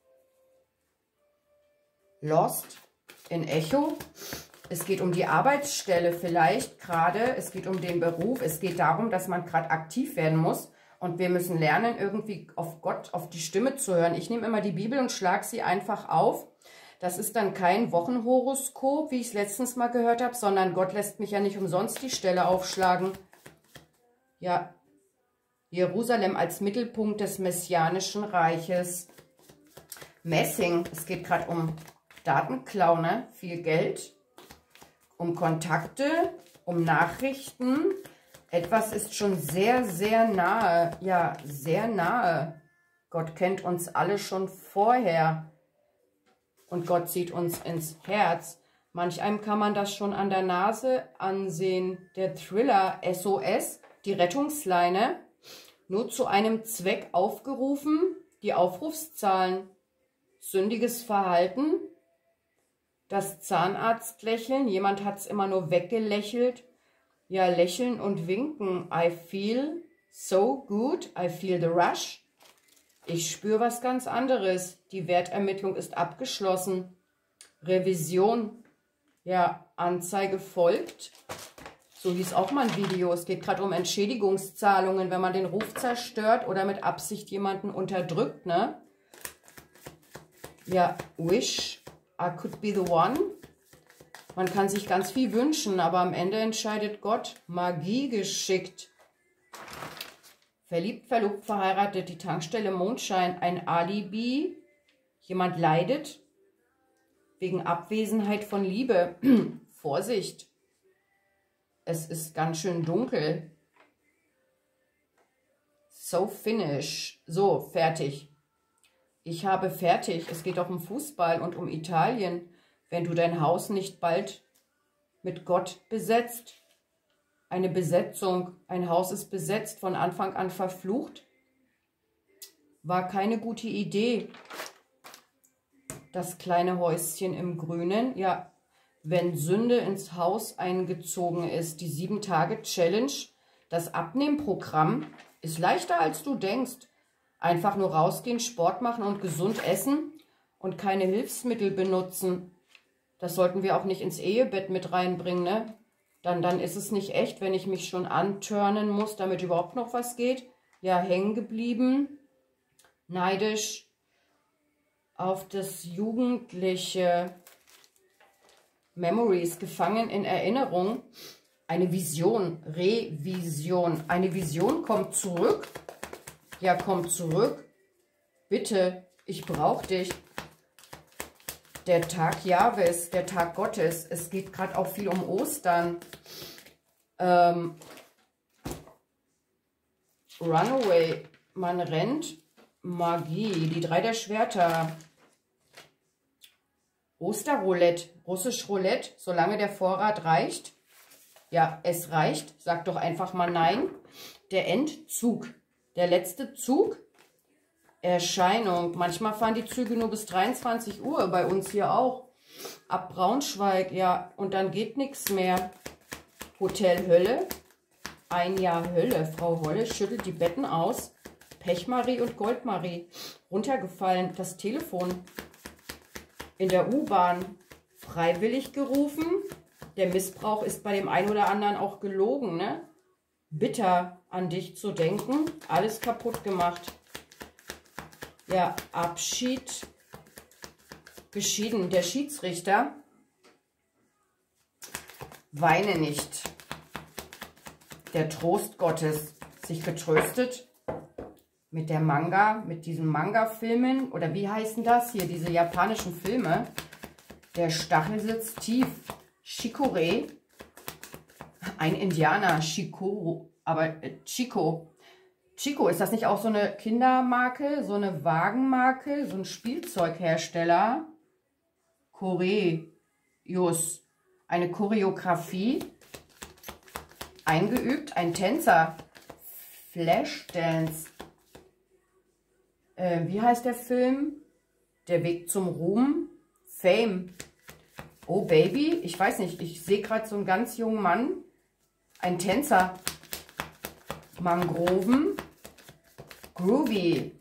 Lost in Echo. Es geht um die Arbeitsstelle vielleicht gerade. Es geht um den Beruf. Es geht darum, dass man gerade aktiv werden muss. Und wir müssen lernen, irgendwie auf Gott, auf die Stimme zu hören. Ich nehme immer die Bibel und schlage sie einfach auf. Das ist dann kein Wochenhoroskop, wie ich es letztens mal gehört habe, sondern Gott lässt mich ja nicht umsonst die Stelle aufschlagen. Ja, Jerusalem als Mittelpunkt des Messianischen Reiches. Messing, es geht gerade um Datenklau, ne? Viel Geld, um Kontakte, um Nachrichten. Etwas ist schon sehr, sehr nahe, ja, sehr nahe. Gott kennt uns alle schon vorher und Gott sieht uns ins Herz. Manch einem kann man das schon an der Nase ansehen. Der Thriller S O S, die Rettungsleine, nur zu einem Zweck aufgerufen, die Aufrufszahlen. Sündiges Verhalten, das Zahnarztlächeln, jemand hat es immer nur weggelächelt. Ja, lächeln und winken. I feel so good, I feel the rush. Ich spüre was ganz anderes. Die Wertermittlung ist abgeschlossen. Revision, ja, Anzeige folgt. So hieß auch mal ein Video. Es geht gerade um Entschädigungszahlungen, wenn man den Ruf zerstört oder mit Absicht jemanden unterdrückt, ne? Ja, wish, I could be the one. Man kann sich ganz viel wünschen, aber am Ende entscheidet Gott. Magie geschickt. Verliebt, verlobt, verheiratet, die Tankstelle Mondschein, ein Alibi. Jemand leidet wegen Abwesenheit von Liebe. Vorsicht, es ist ganz schön dunkel. So finish. So, fertig. Ich habe fertig. Es geht auch um Fußball und um Italien. Wenn du dein Haus nicht bald mit Gott besetzt. Eine Besetzung. Ein Haus ist besetzt, von Anfang an verflucht. War keine gute Idee. Das kleine Häuschen im Grünen. Ja, wenn Sünde ins Haus eingezogen ist. Die sieben Tage Challenge. Das Abnehmprogramm ist leichter, als du denkst. Einfach nur rausgehen, Sport machen und gesund essen und keine Hilfsmittel benutzen. Das sollten wir auch nicht ins Ehebett mit reinbringen, ne? Dann, dann ist es nicht echt, wenn ich mich schon antörnen muss, damit überhaupt noch was geht. Ja, hängen geblieben, neidisch auf das Jugendliche. Memories, gefangen in Erinnerung. Eine Vision, Revision. Eine Vision kommt zurück. Ja, komm zurück. Bitte, ich brauche dich. Der Tag Jahwes, der Tag Gottes. Es geht gerade auch viel um Ostern. Ähm, Runaway, man rennt. Magie, die drei der Schwerter. Osterroulette, russisch Roulette, solange der Vorrat reicht. Ja, es reicht. Sag doch einfach mal nein. Der Endzug. Der letzte Zug, Erscheinung. Manchmal fahren die Züge nur bis dreiundzwanzig Uhr, bei uns hier auch. Ab Braunschweig, ja, und dann geht nichts mehr. Hotel Hölle, ein Jahr Hölle. Frau Holle schüttelt die Betten aus. Pechmarie und Goldmarie, runtergefallen, das Telefon. In der U-Bahn, freiwillig gerufen. Der Missbrauch ist bei dem einen oder anderen auch gelogen, ne? Bitter an dich zu denken, alles kaputt gemacht. Ja, Abschied, geschieden. Der Schiedsrichter, weine nicht. Der Trost Gottes, sich getröstet mit der Manga, mit diesen Manga-Filmen, oder wie heißen das hier, diese japanischen Filme. Der Stachel sitzt tief. Chicorée. Ein Indianer, Chico, aber äh, Chico. Chico, ist das nicht auch so eine Kindermarke, so eine Wagenmarke, so ein Spielzeughersteller? Choreus, eine Choreografie, eingeübt, ein Tänzer, Flashdance. Äh, wie heißt der Film? Der Weg zum Ruhm, Fame. Oh Baby, ich weiß nicht, ich sehe gerade so einen ganz jungen Mann. Ein Tänzer. Mangroven. Groovy.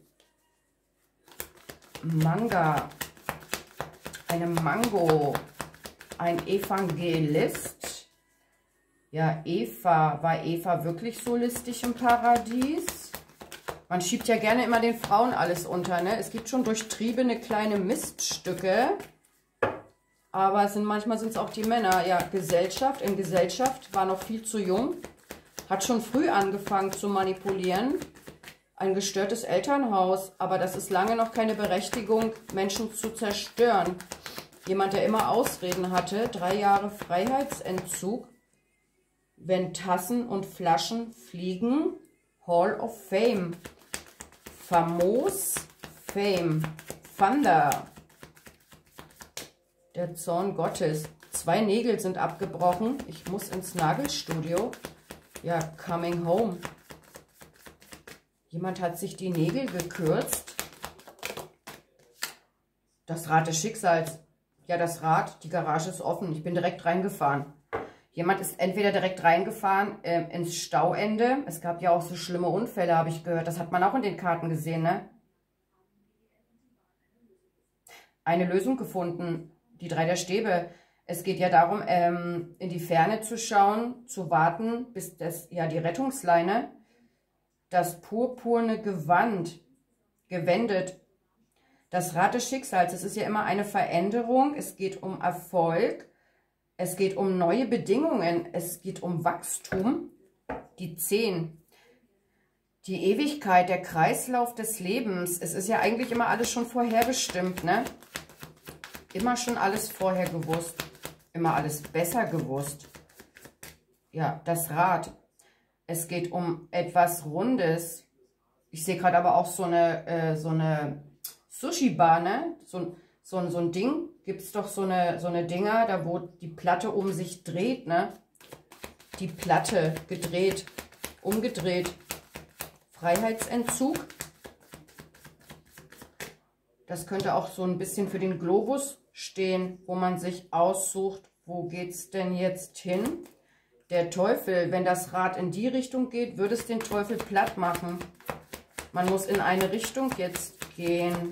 Manga. Eine Mango. Ein Evangelist. Ja, Eva. War Eva wirklich so listig im Paradies? Man schiebt ja gerne immer den Frauen alles unter, ne? Es gibt schon durchtriebene kleine Miststücke. Aber es sind, manchmal sind es auch die Männer. Ja, Gesellschaft, in Gesellschaft war noch viel zu jung. Hat schon früh angefangen zu manipulieren. Ein gestörtes Elternhaus. Aber das ist lange noch keine Berechtigung, Menschen zu zerstören. Jemand, der immer Ausreden hatte. Drei Jahre Freiheitsentzug. Wenn Tassen und Flaschen fliegen. Hall of Fame. Famos Fame. Thunder. Der Zorn Gottes. Zwei Nägel sind abgebrochen. Ich muss ins Nagelstudio. Ja, coming home. Jemand hat sich die Nägel gekürzt. Das Rad des Schicksals. Ja, das Rad, die Garage ist offen. Ich bin direkt reingefahren. Jemand ist entweder direkt reingefahren äh, ins Stauende. Es gab ja auch so schlimme Unfälle, habe ich gehört. Das hat man auch in den Karten gesehen, ne? Eine Lösung gefunden. Die drei der Stäbe. Es geht ja darum, ähm, in die Ferne zu schauen, zu warten, bis das, ja, die Rettungsleine, das purpurne Gewand, gewendet. Das Rad des Schicksals, es ist ja immer eine Veränderung. Es geht um Erfolg. Es geht um neue Bedingungen. Es geht um Wachstum. Die zehn. Die Ewigkeit, der Kreislauf des Lebens. Es ist ja eigentlich immer alles schon vorherbestimmt, ne? Immer schon alles vorher gewusst. Immer alles besser gewusst. Ja, das Rad. Es geht um etwas Rundes. Ich sehe gerade aber auch so eine, äh, so eine Sushi-Bar, ne? So, so, so ein Ding. Gibt es doch so eine, so eine Dinger, da wo die Platte um sich dreht, ne? Die Platte gedreht, umgedreht. Freiheitsentzug. Das könnte auch so ein bisschen für den Globus stehen, wo man sich aussucht, wo geht es denn jetzt hin? Der Teufel, wenn das Rad in die Richtung geht, würde es den Teufel platt machen. Man muss in eine Richtung jetzt gehen.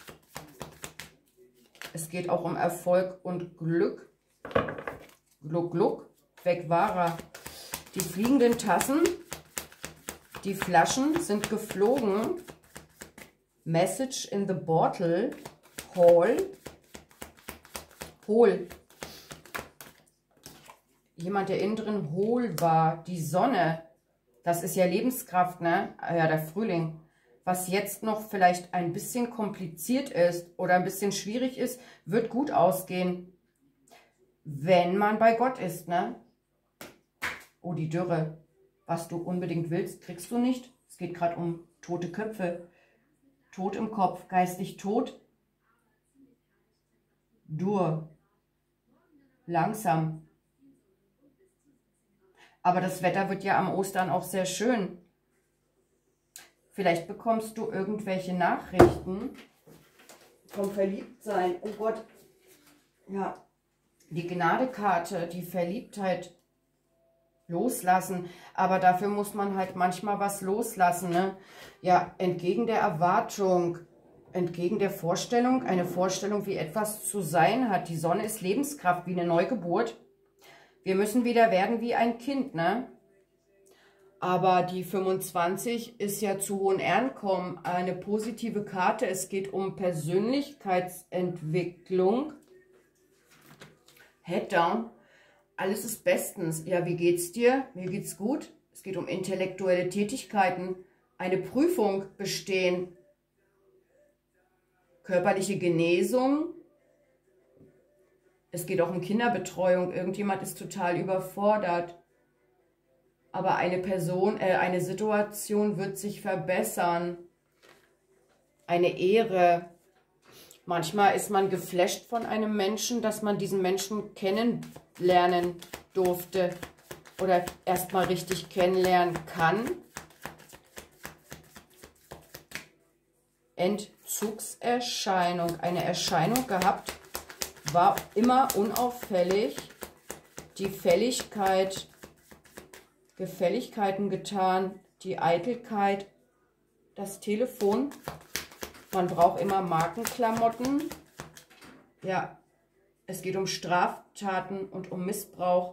Es geht auch um Erfolg und Glück. Gluck, Gluck, weg war er. Die fliegenden Tassen, die Flaschen sind geflogen. Message in the bottle. Hall. Hohl. Jemand, der innen drin hohl war. Die Sonne. Das ist ja Lebenskraft, ne? Ja, der Frühling. Was jetzt noch vielleicht ein bisschen kompliziert ist oder ein bisschen schwierig ist, wird gut ausgehen. Wenn man bei Gott ist, ne? Oh, die Dürre. Was du unbedingt willst, kriegst du nicht. Es geht gerade um tote Köpfe. Tod im Kopf, geistig tot. Dur. Langsam. Aber das Wetter wird ja am Ostern auch sehr schön. Vielleicht bekommst du irgendwelche Nachrichten vom Verliebtsein. Oh Gott. Ja. Die Gnadekarte, die Verliebtheit. Loslassen, aber dafür muss man halt manchmal was loslassen, ne? Ja, entgegen der Erwartung, entgegen der Vorstellung, eine Vorstellung, wie etwas zu sein hat. Die Sonne ist Lebenskraft, wie eine Neugeburt. Wir müssen wieder werden wie ein Kind, ne? Aber die fünfundzwanzig ist ja zu hohen Ehren kommen, eine positive Karte. Es geht um Persönlichkeitsentwicklung. Head down. Alles ist bestens. Ja, wie geht's dir? Mir geht's gut. Es geht um intellektuelle Tätigkeiten. Eine Prüfung bestehen. Körperliche Genesung. Es geht auch um Kinderbetreuung. Irgendjemand ist total überfordert. Aber eine Person, äh, eine Situation wird sich verbessern. Eine Ehre. Manchmal ist man geflasht von einem Menschen, dass man diesen Menschen kennenlernen durfte oder erstmal richtig kennenlernen kann. Entzugserscheinung. Eine Erscheinung gehabt, war immer unauffällig. Die Fälligkeit, Gefälligkeiten getan, die Eitelkeit, das Telefon. Man braucht immer Markenklamotten. Ja, es geht um Straftaten und um Missbrauch.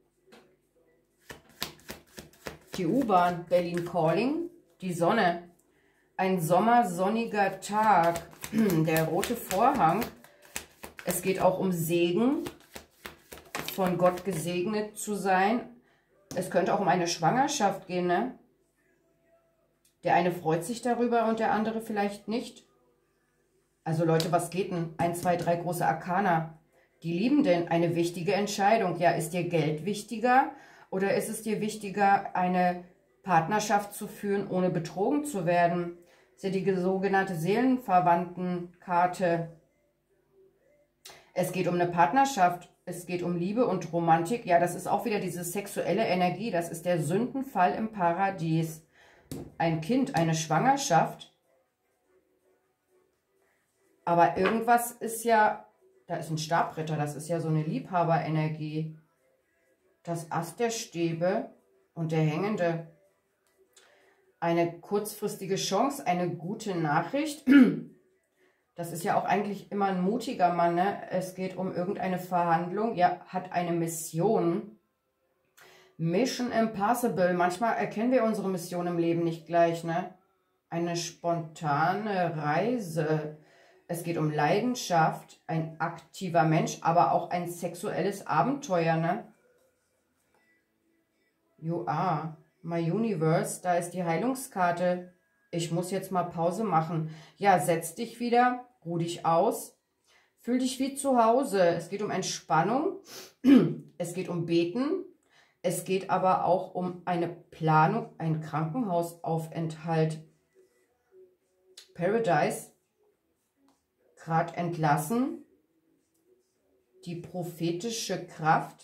Die U-Bahn, Berlin Calling, die Sonne. Ein sommersonniger Tag. Der rote Vorhang. Es geht auch um Segen, von Gott gesegnet zu sein. Es könnte auch um eine Schwangerschaft gehen, ne? Der eine freut sich darüber und der andere vielleicht nicht. Also Leute, was geht denn? Ein, zwei, drei große Arkana. Die Liebenden, eine wichtige Entscheidung. Ja, ist dir Geld wichtiger oder ist es dir wichtiger, eine Partnerschaft zu führen, ohne betrogen zu werden? Das ist ja die sogenannte Seelenverwandtenkarte. Es geht um eine Partnerschaft, es geht um Liebe und Romantik. Ja, das ist auch wieder diese sexuelle Energie. Das ist der Sündenfall im Paradies. Ein Kind, eine Schwangerschaft. Aber irgendwas ist ja, da ist ein Stabritter, das ist ja so eine Liebhaberenergie. Das Ass der Stäbe und der Hängende. Eine kurzfristige Chance, eine gute Nachricht. Das ist ja auch eigentlich immer ein mutiger Mann, ne? Es geht um irgendeine Verhandlung, ja, hat eine Mission. Mission Impossible. Manchmal erkennen wir unsere Mission im Leben nicht gleich, ne? Eine spontane Reise. Es geht um Leidenschaft, ein aktiver Mensch, aber auch ein sexuelles Abenteuer, ne? You are my universe. Da ist die Heilungskarte. Ich muss jetzt mal Pause machen. Ja, setz dich wieder, ruh dich aus. Fühl dich wie zu Hause. Es geht um Entspannung. Es geht um Beten. Es geht aber auch um eine Planung, ein Krankenhausaufenthalt. Paradise. Gerade entlassen. Die prophetische Kraft.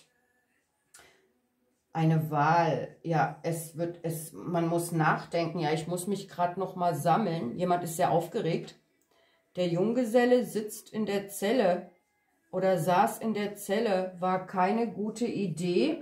Eine Wahl, ja, es wird, es, man muss nachdenken, ja, ich muss mich gerade noch mal sammeln. Jemand ist sehr aufgeregt. Der Junggeselle sitzt in der Zelle oder saß in der Zelle, war keine gute Idee.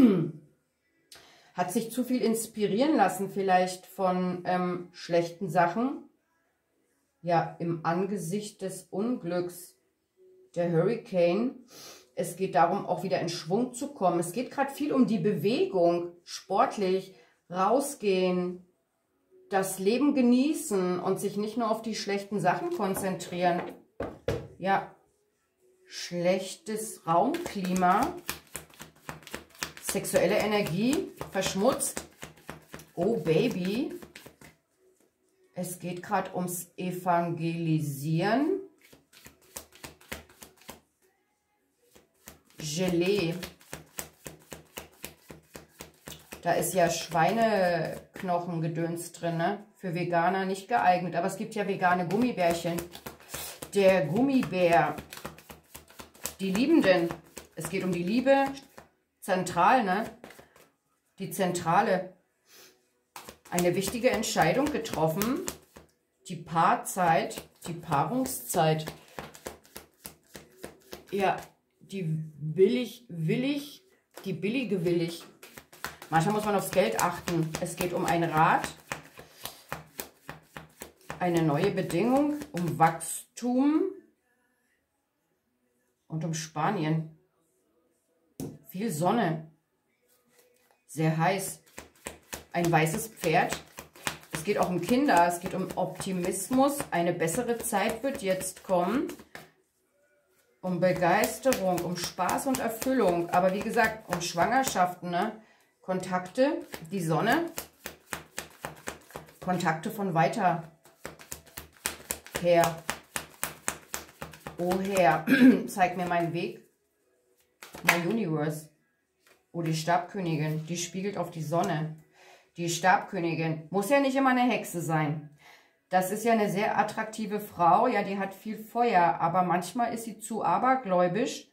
Hat sich zu viel inspirieren lassen vielleicht von ähm, schlechten Sachen. Ja, im Angesicht des Unglücks, der Hurricane. Es geht darum, auch wieder in Schwung zu kommen. Es geht gerade viel um die Bewegung, sportlich, rausgehen, das Leben genießen und sich nicht nur auf die schlechten Sachen konzentrieren. Ja, schlechtes Raumklima, sexuelle Energie, verschmutzt. Oh Baby, es geht gerade ums Evangelisieren. Gelee. Da ist ja Schweineknochengedöns drin, ne? Für Veganer nicht geeignet. Aber es gibt ja vegane Gummibärchen. Der Gummibär. Die Liebenden. Es geht um die Liebe. Zentral, ne? Die Zentrale. Eine wichtige Entscheidung getroffen. Die Paarzeit. Die Paarungszeit. Ja. Die willig, willig, die billige willig. Manchmal muss man aufs Geld achten. Es geht um ein Rat, eine neue Bedingung, um Wachstum und um Spanien. Viel Sonne, sehr heiß, ein weißes Pferd. Es geht auch um Kinder, es geht um Optimismus. Eine bessere Zeit wird jetzt kommen. Um Begeisterung, um Spaß und Erfüllung. Aber wie gesagt, um Schwangerschaften, ne? Kontakte, die Sonne. Kontakte von weiter her. Oh Herr, zeig mir meinen Weg. My Universe. Oh, die Stabkönigin, die spiegelt auf die Sonne. Die Stabkönigin muss ja nicht immer eine Hexe sein. Das ist ja eine sehr attraktive Frau, ja, die hat viel Feuer, aber manchmal ist sie zu abergläubisch.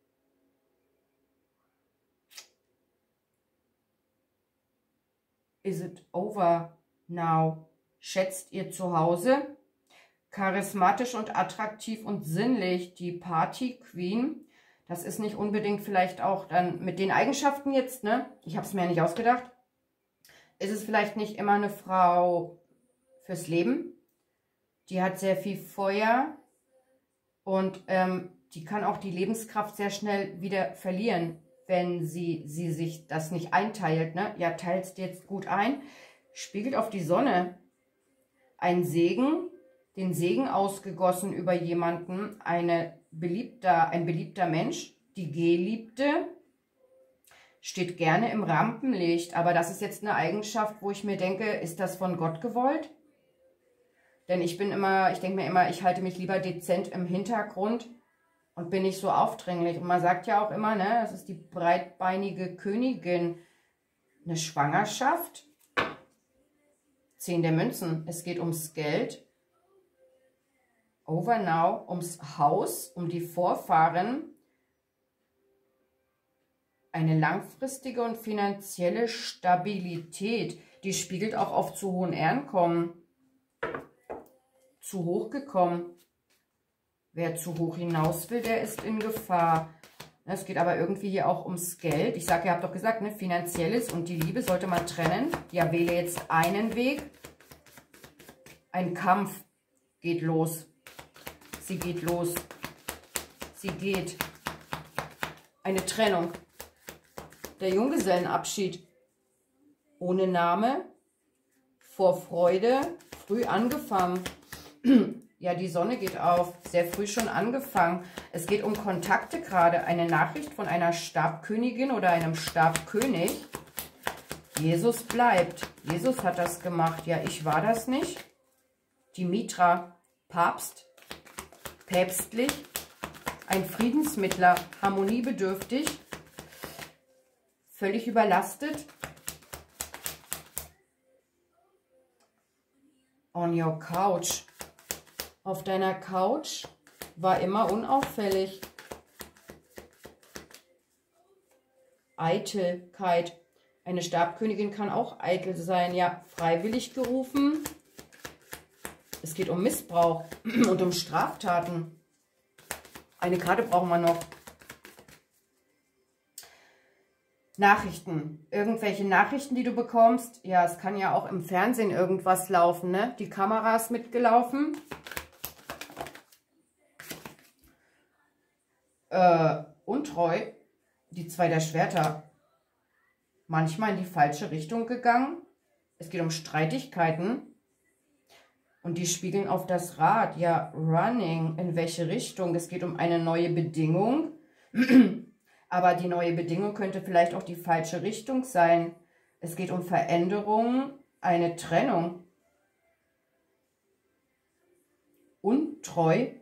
Is it over now? Schätzt ihr zu Hause? Charismatisch und attraktiv und sinnlich, die Party Queen. Das ist nicht unbedingt vielleicht auch dann mit den Eigenschaften jetzt, ne? Ich habe es mir ja nicht ausgedacht. Ist es vielleicht nicht immer eine Frau fürs Leben? Die hat sehr viel Feuer und ähm, die kann auch die Lebenskraft sehr schnell wieder verlieren, wenn sie, sie sich das nicht einteilt. Ne? Ja, teilst jetzt gut ein, spiegelt auf die Sonne. Ein Segen, den Segen ausgegossen über jemanden, eine beliebter, ein beliebter Mensch. Die Geliebte steht gerne im Rampenlicht. Aber das ist jetzt eine Eigenschaft, wo ich mir denke, ist das von Gott gewollt? Denn ich bin immer, ich denke mir immer, ich halte mich lieber dezent im Hintergrund und bin nicht so aufdringlich. Und man sagt ja auch immer, ne, das ist die breitbeinige Königin. Eine Schwangerschaft. Zehn der Münzen. Es geht ums Geld. Over now, ums Haus, um die Vorfahren. Eine langfristige und finanzielle Stabilität. Die spiegelt auch auf zu hohen Ehren kommen. Zu hoch gekommen. Wer zu hoch hinaus will, der ist in Gefahr. Es geht aber irgendwie hier auch ums Geld. Ich sage, ihr habt doch gesagt, ne, Finanzielles und die Liebe sollte man trennen. Ja, wähle jetzt einen Weg. Ein Kampf geht los. Sie geht los. Sie geht. Eine Trennung. Der Junggesellenabschied. Ohne Name. Vor Freude. Früh angefangen. Ja, die Sonne geht auf. Sehr früh schon angefangen. Es geht um Kontakte gerade. Eine Nachricht von einer Stabkönigin oder einem Stabkönig. Jesus bleibt. Jesus hat das gemacht. Ja, ich war das nicht. Die Mitra. Papst. Päpstlich. Ein Friedensmittler. Harmoniebedürftig. Völlig überlastet. On your couch. Auf deiner Couch war immer unauffällig. Eitelkeit. Eine Stabkönigin kann auch eitel sein. Ja, freiwillig gerufen. Es geht um Missbrauch und um Straftaten. Eine Karte brauchen wir noch. Nachrichten. Irgendwelche Nachrichten, die du bekommst. Ja, es kann ja auch im Fernsehen irgendwas laufen, ne? Die Kamera ist mitgelaufen. Äh, untreu. Die zwei der Schwerter. Manchmal in die falsche Richtung gegangen. Es geht um Streitigkeiten. Und die spiegeln auf das Rad. Ja, running. In welche Richtung? Es geht um eine neue Bedingung. Aber die neue Bedingung könnte vielleicht auch die falsche Richtung sein. Es geht um Veränderungen, eine Trennung. Untreu.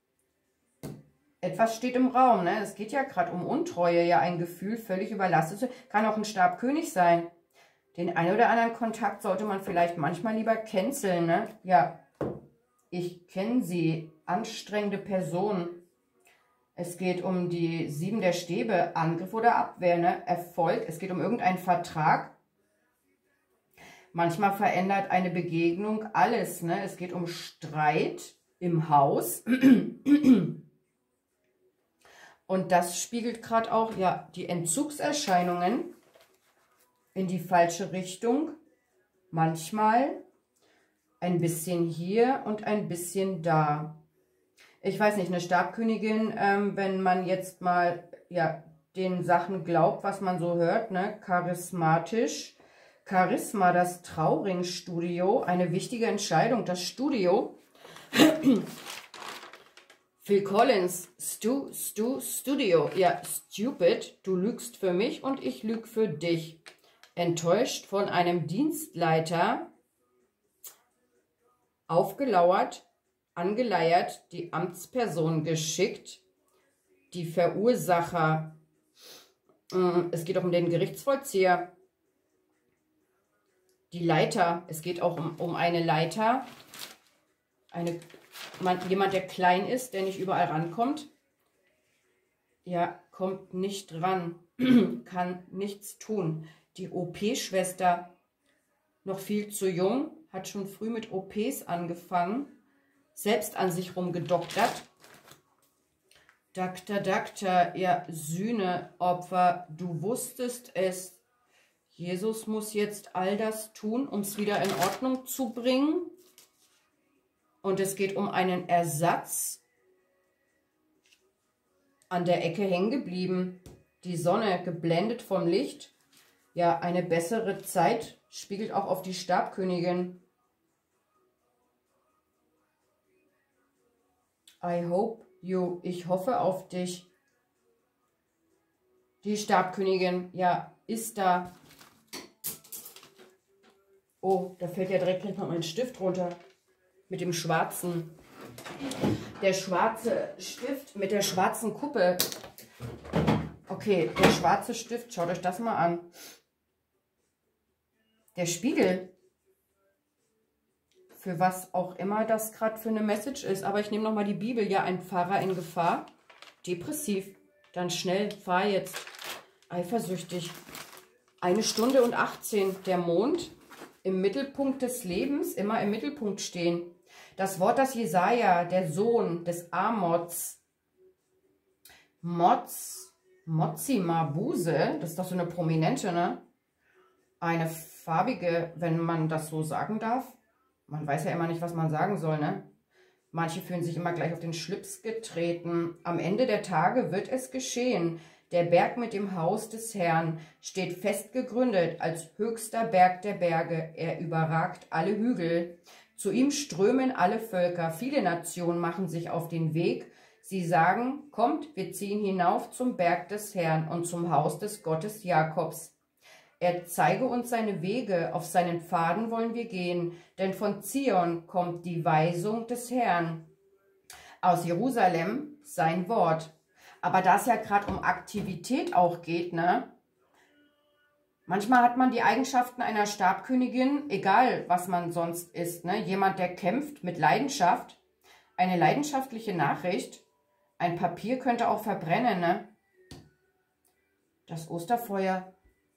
Etwas steht im Raum, ne? Es geht ja gerade um Untreue, ja, ein Gefühl völlig überlastet. Kann auch ein Stabkönig sein. Den einen oder anderen Kontakt sollte man vielleicht manchmal lieber canceln, ne? Ja, ich kenne sie. Anstrengende Person. Es geht um die sieben der Stäbe, Angriff oder Abwehr, ne? Erfolg. Es geht um irgendeinen Vertrag. Manchmal verändert eine Begegnung alles, ne? Es geht um Streit im Haus. Und das spiegelt gerade auch, ja, die Entzugserscheinungen in die falsche Richtung. Manchmal ein bisschen hier und ein bisschen da. Ich weiß nicht, eine Stabkönigin, ähm, wenn man jetzt mal, ja, den Sachen glaubt, was man so hört, ne, charismatisch. Charisma, das Trauring-Studio, eine wichtige Entscheidung, das Studio. Phil Collins, Stu, Stu, Studio. Ja, stupid, du lügst für mich und ich lüge für dich. Enttäuscht von einem Dienstleiter, aufgelauert, angeleiert, die Amtsperson geschickt, die Verursacher. Es geht auch um den Gerichtsvollzieher. Die Leiter, es geht auch um, um eine Leiter, eine, man, jemand, der klein ist, der nicht überall rankommt. Ja, kommt nicht ran, kann nichts tun. Die O P-Schwester, noch viel zu jung, hat schon früh mit O Ps angefangen, selbst an sich rumgedoktert. Doktor, Doktor, ja, Sühneopfer, du wusstest es. Jesus muss jetzt all das tun, um es wieder in Ordnung zu bringen. Und es geht um einen Ersatz. An der Ecke hängen geblieben. Die Sonne geblendet vom Licht. Ja, eine bessere Zeit spiegelt auch auf die Stabkönigin. I hope Jo, ich hoffe auf dich. Die Stabkönigin, ja, ist da. Oh, da fällt ja direkt noch mein Stift runter. Mit dem schwarzen. Der schwarze Stift mit der schwarzen Kuppe. Okay, der schwarze Stift, schaut euch das mal an. Der Spiegel. Für was auch immer das gerade für eine Message ist. Aber ich nehme nochmal die Bibel. Ja, ein Pfarrer in Gefahr. Depressiv. Dann schnell, fahr jetzt. Eifersüchtig. Eine Stunde und achtzehn. Der Mond im Mittelpunkt des Lebens. Immer im Mittelpunkt stehen. Das Wort, das Jesaja, der Sohn des Amoz, Moz, Mozi Mabuse, das ist doch so eine Prominente, ne? Eine farbige, wenn man das so sagen darf. Man weiß ja immer nicht, was man sagen soll, ne? Manche fühlen sich immer gleich auf den Schlips getreten. Am Ende der Tage wird es geschehen. Der Berg mit dem Haus des Herrn steht fest gegründet als höchster Berg der Berge. Er überragt alle Hügel. Zu ihm strömen alle Völker, viele Nationen machen sich auf den Weg. Sie sagen, kommt, wir ziehen hinauf zum Berg des Herrn und zum Haus des Gottes Jakobs. Er zeige uns seine Wege, auf seinen Pfaden wollen wir gehen, denn von Zion kommt die Weisung des Herrn. Aus Jerusalem sein Wort. Aber da es ja gerade um Aktivität auch geht, ne? Manchmal hat man die Eigenschaften einer Stabkönigin, egal was man sonst ist, ne? Jemand, der kämpft mit Leidenschaft, eine leidenschaftliche Nachricht, ein Papier könnte auch verbrennen, ne? Das Osterfeuer.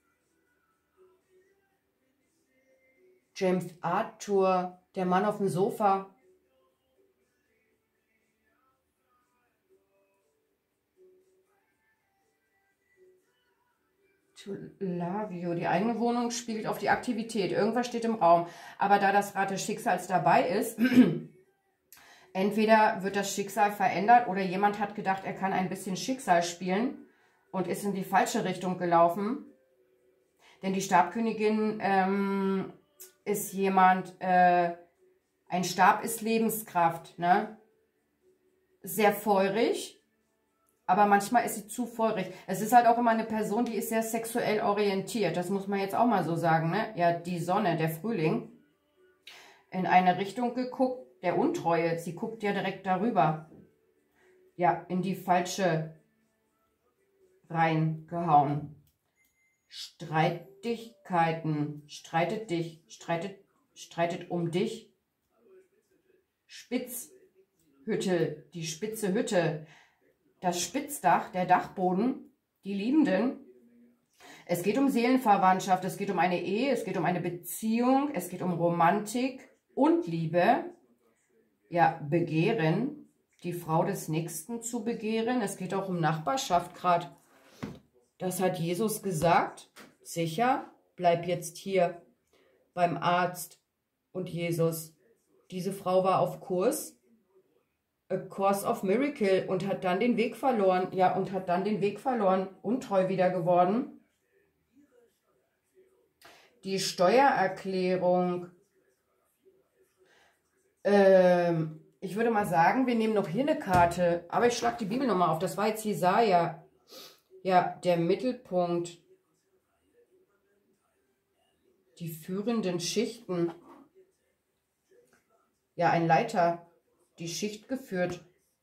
James Arthur, der Mann auf dem Sofa. To love you. Die eigene Wohnung spiegelt auf die Aktivität. Irgendwas steht im Raum. Aber da das Rad des Schicksals dabei ist, entweder wird das Schicksal verändert oder jemand hat gedacht, er kann ein bisschen Schicksal spielen und ist in die falsche Richtung gelaufen. Denn die Stabkönigin ähm, ist jemand, äh, ein Stab ist Lebenskraft, ne? Sehr feurig. Aber manchmal ist sie zu feurig. Es ist halt auch immer eine Person, die ist sehr sexuell orientiert. Das muss man jetzt auch mal so sagen, ne? Ja, die Sonne, der Frühling. In eine Richtung geguckt, der Untreue. Sie guckt ja direkt darüber. Ja, in die falsche reingehauen. Streitigkeiten. Streitet dich. Streitet, streitet um dich. Spitzhütte. Die spitze Hütte. Das Spitzdach, der Dachboden, die Liebenden. Es geht um Seelenverwandtschaft, es geht um eine Ehe, es geht um eine Beziehung, es geht um Romantik und Liebe. Ja, Begehren, die Frau des Nächsten zu begehren. Es geht auch um Nachbarschaft gerade. Das hat Jesus gesagt. Sicher, bleib jetzt hier beim Arzt und Jesus. Diese Frau war auf Kurs. A Course of Miracle und hat dann den Weg verloren. Ja, und hat dann den Weg verloren. Untreu wieder geworden. Die Steuererklärung. Ähm, ich würde mal sagen, wir nehmen noch hier eine Karte. Aber ich schlage die Bibel nochmal auf. Das war jetzt Jesaja. Ja, der Mittelpunkt. Die führenden Schichten. Ja, ein Leiter. Die Schicht geführt.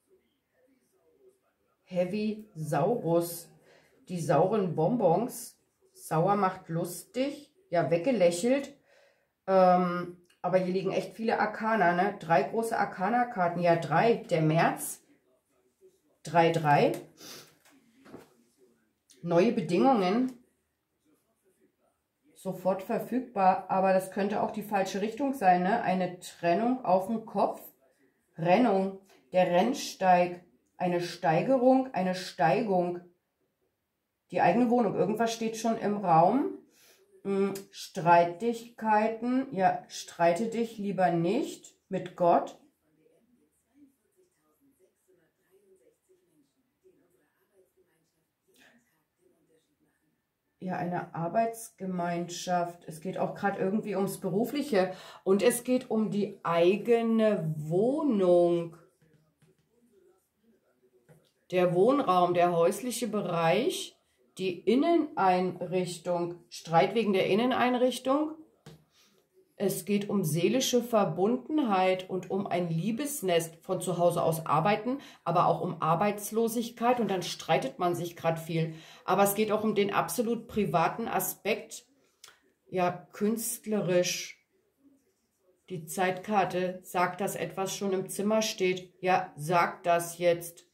Heavy Saurus. Die sauren Bonbons. Sauer macht lustig. Ja, weggelächelt. Ähm, aber hier liegen echt viele Arkana, ne? Drei große Arkana-Karten. Ja, drei. Der März. drei drei. Neue Bedingungen. Sofort verfügbar. Aber das könnte auch die falsche Richtung sein, ne? Eine Trennung auf dem Kopf. Rennung, der Rennsteig, eine Steigerung, eine Steigung, die eigene Wohnung, irgendwas steht schon im Raum, hm, Streitigkeiten, ja, streite dich lieber nicht mit Gott. Ja, eine Arbeitsgemeinschaft. Es geht auch gerade irgendwie ums Berufliche. Und es geht um die eigene Wohnung. Der Wohnraum, der häusliche Bereich, die Inneneinrichtung, Streit wegen der Inneneinrichtung. Es geht um seelische Verbundenheit und um ein Liebesnest, von zu Hause aus arbeiten, aber auch um Arbeitslosigkeit und dann streitet man sich gerade viel. Aber es geht auch um den absolut privaten Aspekt, ja, künstlerisch. Die Zeitkarte sagt, dass etwas schon im Zimmer steht. Ja, sagt das jetzt.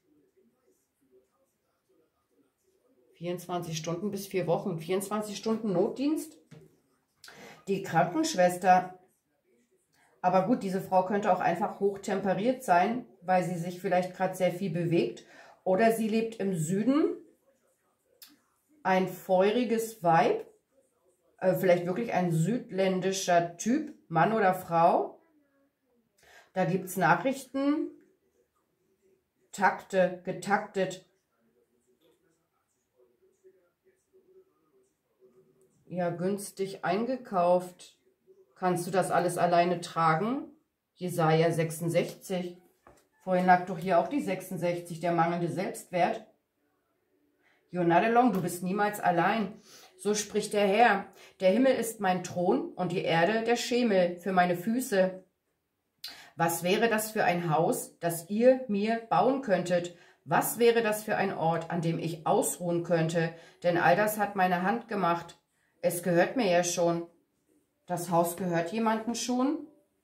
vierundzwanzig Stunden bis vier Wochen, vierundzwanzig Stunden Notdienst. Die Krankenschwester, aber gut, diese Frau könnte auch einfach hochtemperiert sein, weil sie sich vielleicht gerade sehr viel bewegt. Oder sie lebt im Süden, ein feuriges Weib, äh, vielleicht wirklich ein südländischer Typ, Mann oder Frau. Da gibt es Nachrichten, Takte, getaktet. Ja, günstig eingekauft. Kannst du das alles alleine tragen? Jesaja sechsundsechzig. Vorhin lag doch hier auch die sechsundsechzig, der mangelnde Selbstwert. You're not alone, du bist niemals allein. So spricht der Herr. Der Himmel ist mein Thron und die Erde der Schemel für meine Füße. Was wäre das für ein Haus, das ihr mir bauen könntet? Was wäre das für ein Ort, an dem ich ausruhen könnte? Denn all das hat meine Hand gemacht. Es gehört mir ja schon. Das Haus gehört jemandem schon.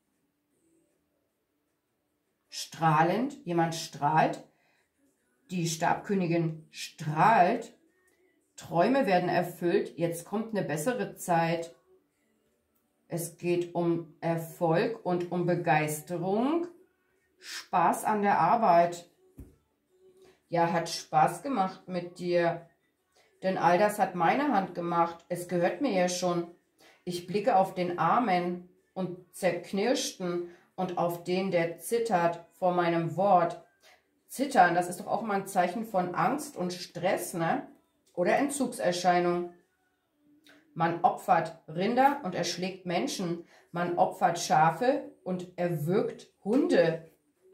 Strahlend, jemand strahlt. Die Stabkönigin strahlt. Träume werden erfüllt. Jetzt kommt eine bessere Zeit. Es geht um Erfolg und um Begeisterung. Spaß an der Arbeit. Ja, hat Spaß gemacht mit dir. Denn all das hat meine Hand gemacht. Es gehört mir ja schon. Ich blicke auf den Armen und Zerknirschten und auf den, der zittert vor meinem Wort. Zittern, das ist doch auch mal ein Zeichen von Angst und Stress, ne? Oder Entzugserscheinung. Man opfert Rinder und erschlägt Menschen. Man opfert Schafe und erwürgt Hunde.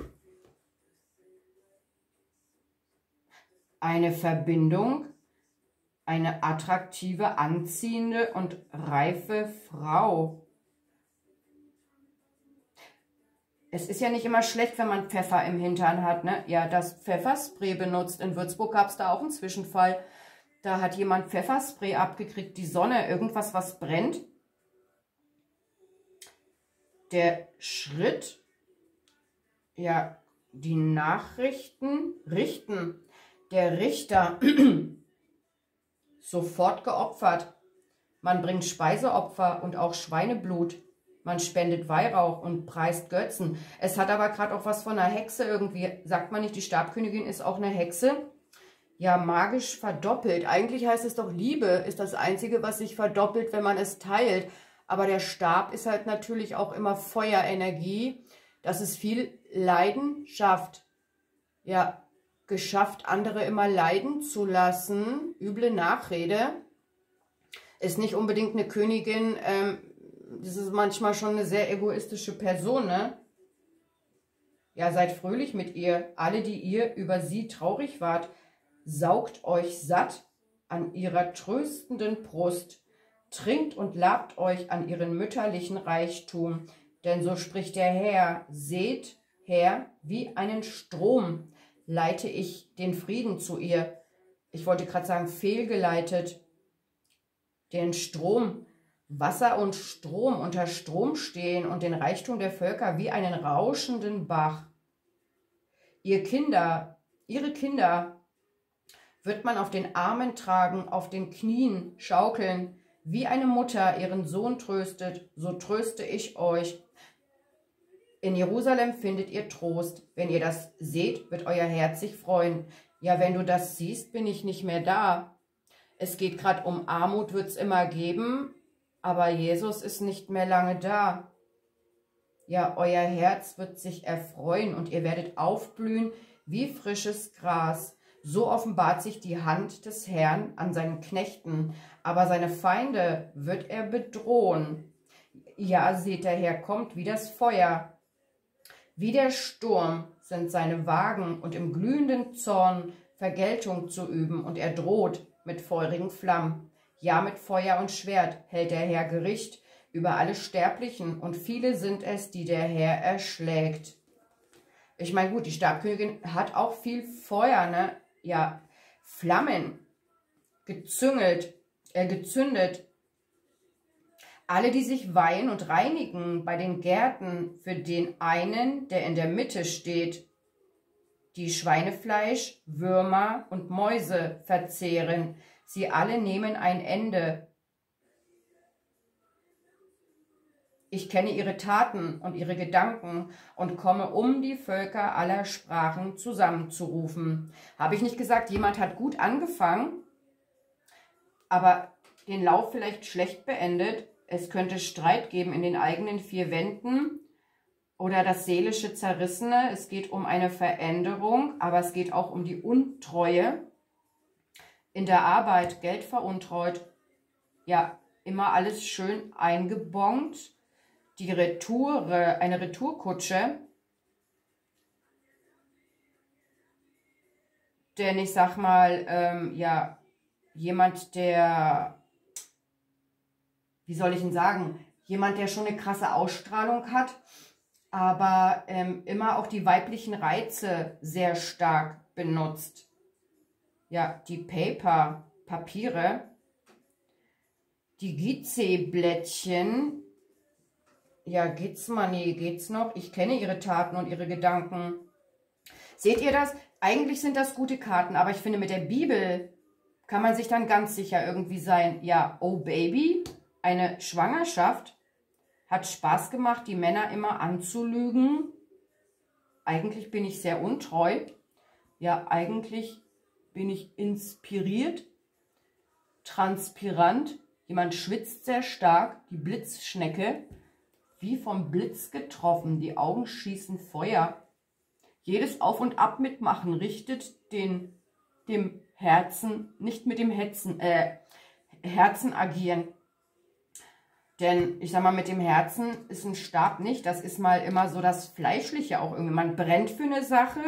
Eine Verbindung. Eine attraktive, anziehende und reife Frau. Es ist ja nicht immer schlecht, wenn man Pfeffer im Hintern hat, ne? Ja, das Pfefferspray benutzt. In Würzburg gab es da auch einen Zwischenfall. Da hat jemand Pfefferspray abgekriegt. Die Sonne, irgendwas, was brennt. Der Schritt, ja, die Nachrichten richten. Der Richter sofort geopfert. Man bringt Speiseopfer und auch Schweineblut. Man spendet Weihrauch und preist Götzen. Es hat aber gerade auch was von einer Hexe irgendwie. Sagt man nicht, die Stabkönigin ist auch eine Hexe? Ja, magisch verdoppelt. Eigentlich heißt es doch, Liebe ist das Einzige, was sich verdoppelt, wenn man es teilt. Aber der Stab ist halt natürlich auch immer Feuerenergie. Das ist viel Leidenschaft. Ja, geschafft, andere immer leiden zu lassen. Üble Nachrede. Ist nicht unbedingt eine Königin. Ähm, das ist manchmal schon eine sehr egoistische Person, ne? Ja, seid fröhlich mit ihr. Alle, die ihr über sie traurig wart, saugt euch satt an ihrer tröstenden Brust. Trinkt und labt euch an ihren mütterlichen Reichtum. Denn so spricht der Herr, seht her, wie einen Strom leite ich den Frieden zu ihr. Ich wollte gerade sagen, fehlgeleitet. Den Strom, Wasser und Strom unter Strom stehen und den Reichtum der Völker wie einen rauschenden Bach. Ihr Kinder, ihre Kinder wird man auf den Armen tragen, auf den Knien schaukeln. Wie eine Mutter ihren Sohn tröstet, so tröste ich euch. In Jerusalem findet ihr Trost. Wenn ihr das seht, wird euer Herz sich freuen. Ja, wenn du das siehst, bin ich nicht mehr da. Es geht gerade um Armut, wird es immer geben, aber Jesus ist nicht mehr lange da. Ja, euer Herz wird sich erfreuen und ihr werdet aufblühen wie frisches Gras. So offenbart sich die Hand des Herrn an seinen Knechten, aber seine Feinde wird er bedrohen. Ja, seht, der Herr kommt wie das Feuer. Wie der Sturm sind seine Wagen und im glühenden Zorn Vergeltung zu üben, und er droht mit feurigen Flammen. Ja, mit Feuer und Schwert hält der Herr Gericht über alle Sterblichen, und viele sind es, die der Herr erschlägt. Ich meine, gut, die Stabkönigin hat auch viel Feuer, ne? Ja, Flammen, gezüngelt, äh, gezündet. Alle, die sich weihen und reinigen bei den Gärten für den einen, der in der Mitte steht, die Schweinefleisch, Würmer und Mäuse verzehren. Sie alle nehmen ein Ende. Ich kenne ihre Taten und ihre Gedanken und komme, um die Völker aller Sprachen zusammenzurufen. Habe ich nicht gesagt, jemand hat gut angefangen, aber den Lauf vielleicht schlecht beendet? Es könnte Streit geben in den eigenen vier Wänden oder das seelische Zerrissene. Es geht um eine Veränderung, aber es geht auch um die Untreue. In der Arbeit, Geld veruntreut, ja, immer alles schön eingebongt. Die Retoure, eine Retourkutsche. Denn ich sag mal, ähm, ja, jemand, der, wie soll ich ihn sagen, jemand, der schon eine krasse Ausstrahlung hat, aber ähm, immer auch die weiblichen Reize sehr stark benutzt. Ja, die Paper, Papiere, die Gizeh-Blättchen. Ja, geht's, Money, geht's noch? Ich kenne ihre Taten und ihre Gedanken. Seht ihr das? Eigentlich sind das gute Karten, aber ich finde, mit der Bibel kann man sich dann ganz sicher irgendwie sein. Ja, oh Baby, eine Schwangerschaft hat Spaß gemacht, die Männer immer anzulügen. Eigentlich bin ich sehr untreu. Ja, eigentlich bin ich inspiriert, transpirant. Jemand schwitzt sehr stark, die Blitzschnecke. Wie vom Blitz getroffen, die Augen schießen Feuer. Jedes Auf und Ab mitmachen richtet den, dem Herzen, nicht mit dem Hetzen, äh, Herzen agieren. Denn, ich sag mal, mit dem Herzen ist ein Stab nicht, das ist mal immer so das Fleischliche auch irgendwie. Man brennt für eine Sache,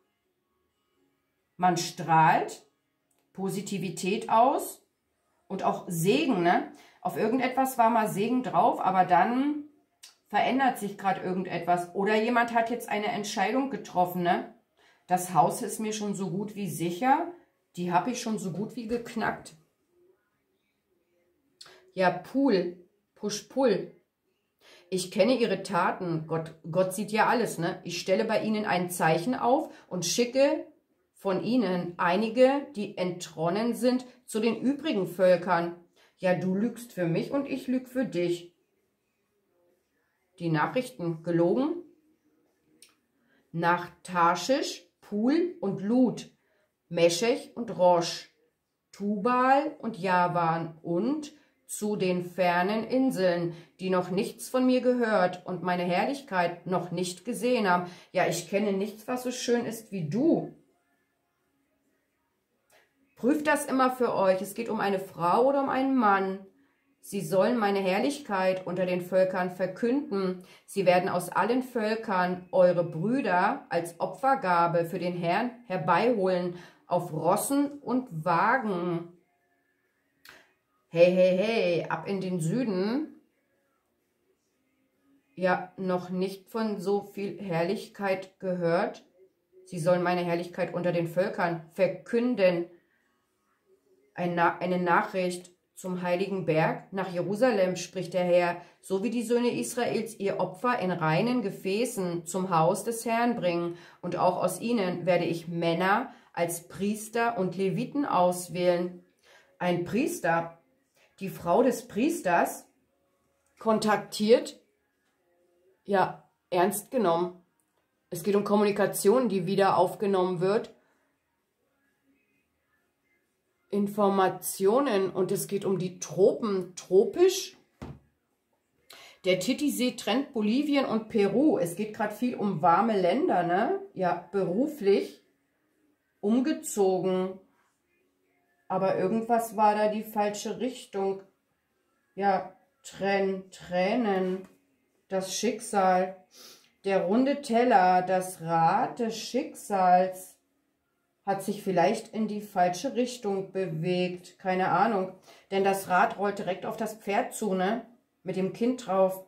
man strahlt Positivität aus und auch Segen, ne? Auf irgendetwas war mal Segen drauf, aber dann verändert sich gerade irgendetwas. Oder jemand hat jetzt eine Entscheidung getroffen, ne? Das Haus ist mir schon so gut wie sicher. Die habe ich schon so gut wie geknackt. Ja, Pool, Push-Pull. Ich kenne ihre Taten. Gott, Gott sieht ja alles, ne? Ich stelle bei ihnen ein Zeichen auf und schicke von ihnen einige, die entronnen sind, zu den übrigen Völkern. Ja, du lügst für mich und ich lüge für dich. Die Nachrichten gelogen. Nach Tarschisch, Pul und Lut, Meschech und Rosch, Tubal und Javan und zu den fernen Inseln, die noch nichts von mir gehört und meine Herrlichkeit noch nicht gesehen haben. Ja, ich kenne nichts, was so schön ist wie du. Prüft das immer für euch. Es geht um eine Frau oder um einen Mann. Sie sollen meine Herrlichkeit unter den Völkern verkünden. Sie werden aus allen Völkern eure Brüder als Opfergabe für den Herrn herbeiholen, auf Rossen und Wagen. Hey, hey, hey, ab in den Süden. Ja, noch nicht von so viel Herrlichkeit gehört. Sie sollen meine Herrlichkeit unter den Völkern verkünden. Eine Nachricht zum heiligen Berg, nach Jerusalem, spricht der Herr, so wie die Söhne Israels ihr Opfer in reinen Gefäßen zum Haus des Herrn bringen, und auch aus ihnen werde ich Männer als Priester und Leviten auswählen. Ein Priester, die Frau des Priesters, kontaktiert, ja, ernst genommen. Es geht um Kommunikation, die wieder aufgenommen wird. Informationen, und es geht um die Tropen, tropisch. Der Titisee trennt Bolivien und Peru. Es geht gerade viel um warme Länder, ne? Ja, beruflich, umgezogen. Aber irgendwas war da die falsche Richtung. Ja, Trän, Tränen, das Schicksal, der runde Teller, das Rad des Schicksals. hat sich vielleicht in die falsche Richtung bewegt. Keine Ahnung. Denn das Rad rollt direkt auf das Pferd zu, ne? Mit dem Kind drauf.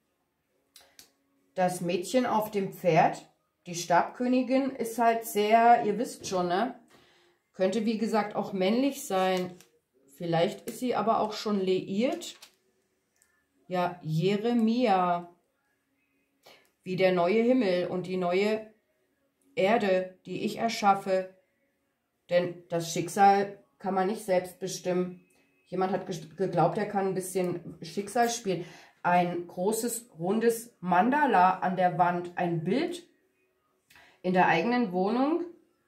Das Mädchen auf dem Pferd, die Stabkönigin, ist halt sehr, ihr wisst schon, ne? Könnte, wie gesagt, auch männlich sein. Vielleicht ist sie aber auch schon liiert. Ja, Jeremia. Wie der neue Himmel und die neue Erde, die ich erschaffe. Denn das Schicksal kann man nicht selbst bestimmen. Jemand hat geglaubt, er kann ein bisschen Schicksal spielen. Ein großes, rundes Mandala an der Wand, ein Bild in der eigenen Wohnung.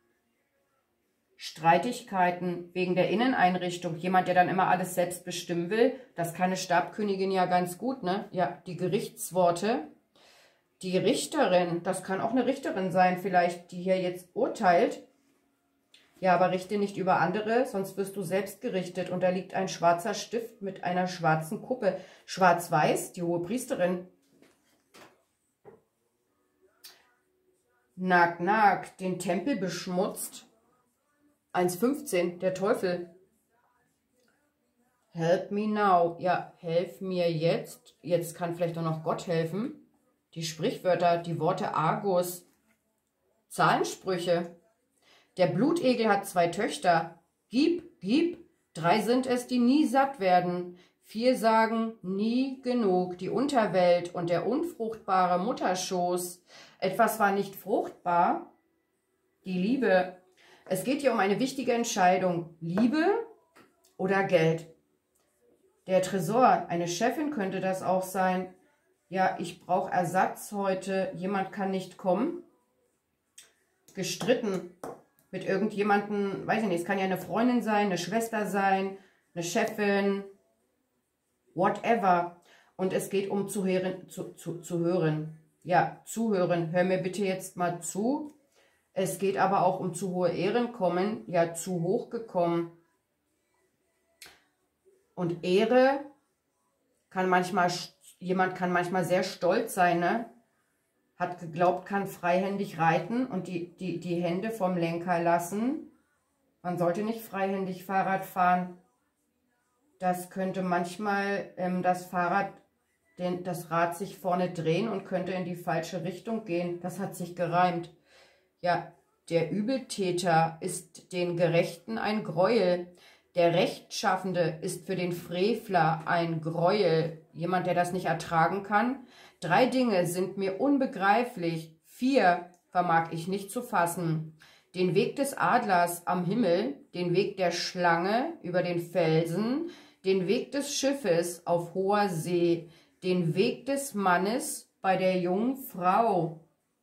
Streitigkeiten wegen der Inneneinrichtung. Jemand, der dann immer alles selbst bestimmen will. Das kann eine Stabkönigin ja ganz gut, ne? Ja, die Gerichtsworte. Die Richterin, das kann auch eine Richterin sein vielleicht, die hier jetzt urteilt. Ja, aber richte nicht über andere, sonst wirst du selbst gerichtet. Und da liegt ein schwarzer Stift mit einer schwarzen Kuppe. Schwarz-Weiß, die hohe Priesterin. Nag, nag, den Tempel beschmutzt. eins fünfzehn, der Teufel. Help me now. Ja, helf mir jetzt. Jetzt kann vielleicht auch noch Gott helfen. Die Sprichwörter, die Worte Argus. Zahlensprüche. Der Blutegel hat zwei Töchter. Gib, gib. Drei sind es, die nie satt werden. Vier sagen nie genug. Die Unterwelt und der unfruchtbare Mutterschoß. Etwas war nicht fruchtbar. Die Liebe. Es geht hier um eine wichtige Entscheidung. Liebe oder Geld? Der Tresor, eine Chefin könnte das auch sein. Ja, ich brauche Ersatz heute. Jemand kann nicht kommen. Gestritten mit irgendjemandem, weiß ich nicht, es kann ja eine Freundin sein, eine Schwester sein, eine Chefin, whatever. Und es geht um zu hören, zu, zu, zu hören. Ja, zuhören. Hör mir bitte jetzt mal zu. Es geht aber auch um zu hohe Ehren kommen, ja, zu hoch gekommen. Und Ehre kann manchmal, jemand kann manchmal sehr stolz sein, ne? Hat geglaubt, kann freihändig reiten und die, die, die Hände vom Lenker lassen. Man sollte nicht freihändig Fahrrad fahren. Das könnte manchmal ähm, das Fahrrad, den, das Rad sich vorne drehen und könnte in die falsche Richtung gehen. Das hat sich gereimt. Ja, der Übeltäter ist den Gerechten ein Gräuel. Der Rechtschaffende ist für den Frevler ein Gräuel. Jemand, der das nicht ertragen kann. Drei Dinge sind mir unbegreiflich. Vier vermag ich nicht zu fassen. Den Weg des Adlers am Himmel, den Weg der Schlange über den Felsen, den Weg des Schiffes auf hoher See, den Weg des Mannes bei der jungen Frau.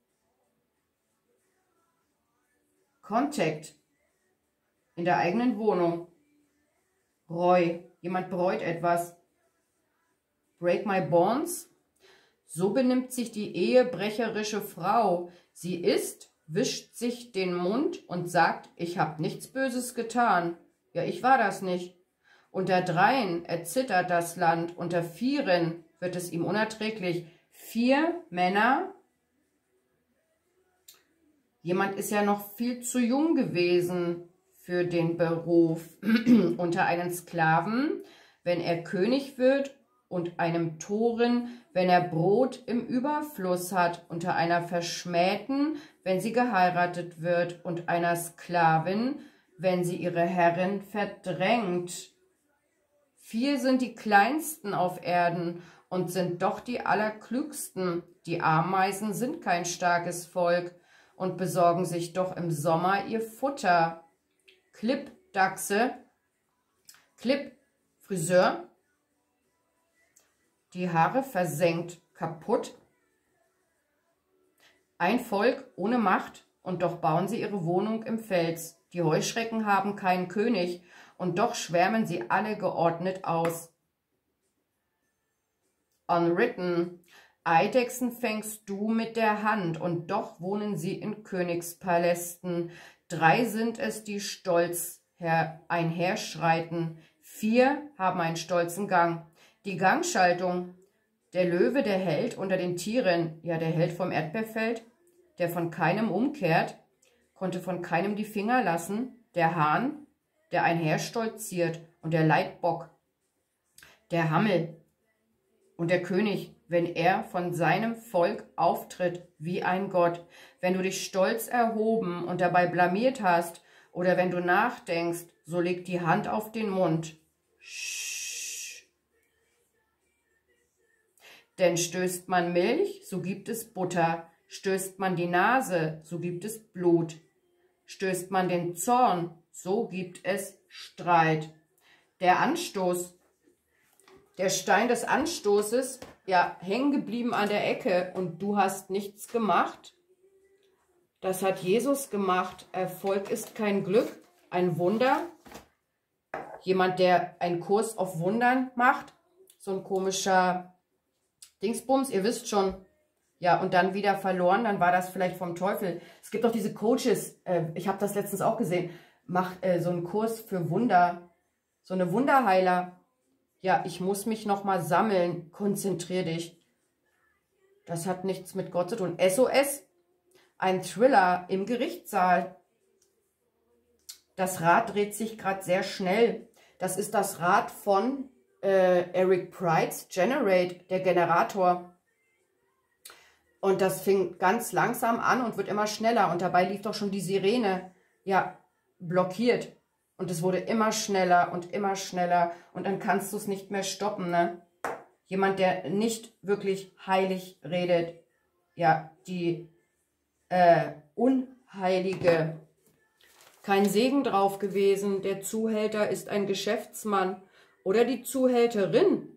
Contact in der eigenen Wohnung. Reu, jemand bereut etwas. Break my bonds. So benimmt sich die ehebrecherische Frau. Sie isst, wischt sich den Mund und sagt, ich habe nichts Böses getan. Ja, ich war das nicht. Unter dreien erzittert das Land, unter vieren wird es ihm unerträglich. Vier Männer. Jemand ist ja noch viel zu jung gewesen für den Beruf. Unter einen Sklaven, wenn er König wird, und einem Toren, wenn er Brot im Überfluss hat, unter einer Verschmähten, wenn sie geheiratet wird, und einer Sklavin, wenn sie ihre Herrin verdrängt. Vier sind die kleinsten auf Erden und sind doch die allerklügsten. Die Ameisen sind kein starkes Volk und besorgen sich doch im Sommer ihr Futter. Klipp, Dachse, Klipp, Friseur, die Haare versenkt, kaputt. Ein Volk ohne Macht, und doch bauen sie ihre Wohnung im Fels. Die Heuschrecken haben keinen König, und doch schwärmen sie alle geordnet aus. Unwritten. Eidechsen fängst du mit der Hand, und doch wohnen sie in Königspalästen. Drei sind es, die stolz her einherschreiten. Vier haben einen stolzen Gang. Die Gangschaltung. Der Löwe, der Held unter den Tieren. Ja, der Held vom Erdbeerfeld, der von keinem umkehrt. konnte von keinem die Finger lassen. Der Hahn, der einherstolziert, und der Leitbock, der Hammel und der König, wenn er von seinem Volk auftritt wie ein Gott. Wenn du dich stolz erhoben und dabei blamiert hast, oder wenn du nachdenkst, so leg die Hand auf den Mund. Sch. Denn stößt man Milch, so gibt es Butter. Stößt man die Nase, so gibt es Blut. Stößt man den Zorn, so gibt es Streit. Der Anstoß, der Stein des Anstoßes, ja, hängen geblieben an der Ecke und du hast nichts gemacht. Das hat Jesus gemacht. Erfolg ist kein Glück, ein Wunder. Jemand, der einen Kurs auf Wundern macht, so ein komischer Dingsbums, ihr wisst schon. Ja, und dann wieder verloren, dann war das vielleicht vom Teufel. Es gibt auch diese Coaches, äh, ich habe das letztens auch gesehen, macht äh, so einen Kurs für Wunder, so eine Wunderheiler. Ja, ich muss mich nochmal sammeln, konzentrier dich. Das hat nichts mit Gott zu tun. S O S, ein Thriller im Gerichtssaal. Das Rad dreht sich gerade sehr schnell. Das ist das Rad von äh, Eric Price, Generate, der Generator. Und das fing ganz langsam an und wird immer schneller. Und dabei lief doch schon die Sirene, ja, blockiert. Und es wurde immer schneller und immer schneller. Und dann kannst du es nicht mehr stoppen, ne? Jemand, der nicht wirklich heilig redet. Ja, die äh, Unheilige. Kein Segen drauf gewesen. Der Zuhälter ist ein Geschäftsmann. Oder die Zuhälterin.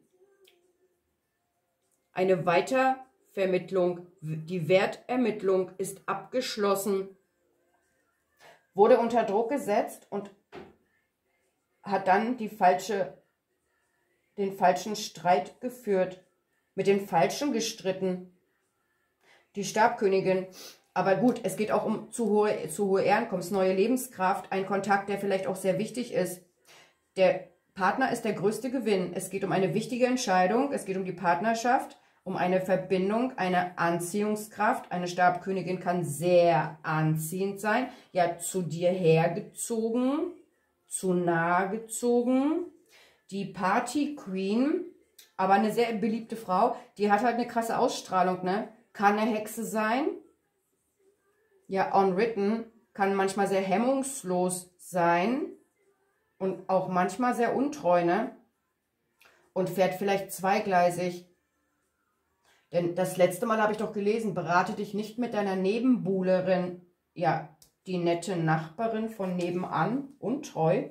Eine Weitervermittlung. Die Wertermittlung ist abgeschlossen. Wurde unter Druck gesetzt und hat dann die falsche, den falschen Streit geführt, mit den Falschen gestritten. Die Stabkönigin. Aber gut, es geht auch um zu hohe, zu hohe Ehrenkommens, neue Lebenskraft, ein Kontakt, der vielleicht auch sehr wichtig ist. Der Partner ist der größte Gewinn. Es geht um eine wichtige Entscheidung, es geht um die Partnerschaft, um eine Verbindung, eine Anziehungskraft. Eine Stabkönigin kann sehr anziehend sein, ja, zu dir hergezogen, zu nahe gezogen. Die Party Queen, aber eine sehr beliebte Frau, die hat halt eine krasse Ausstrahlung, ne? Kann eine Hexe sein. Ja, unwritten, kann manchmal sehr hemmungslos sein und auch manchmal sehr untreu, ne? Und fährt vielleicht zweigleisig. Denn das letzte Mal habe ich doch gelesen, berate dich nicht mit deiner Nebenbuhlerin, ja, die nette Nachbarin von nebenan, untreu.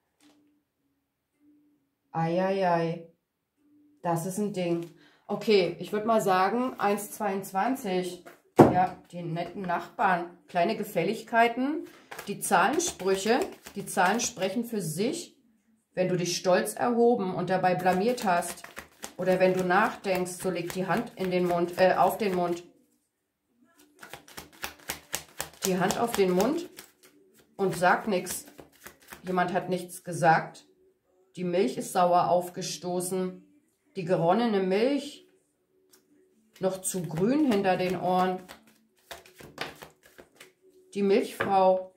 Eieiei, das ist ein Ding. Okay, ich würde mal sagen, eins Komma zweiundzwanzig, ja, die netten Nachbarn, kleine Gefälligkeiten, die Zahlensprüche, die Zahlen sprechen für sich, wenn du dich stolz erhoben und dabei blamiert hast. Oder wenn du nachdenkst, so leg die Hand in den Mund, äh, auf den Mund. Die Hand auf den Mund und sag nichts. Jemand hat nichts gesagt. Die Milch ist sauer aufgestoßen. Die geronnene Milch noch zu grün hinter den Ohren. Die Milchfrau.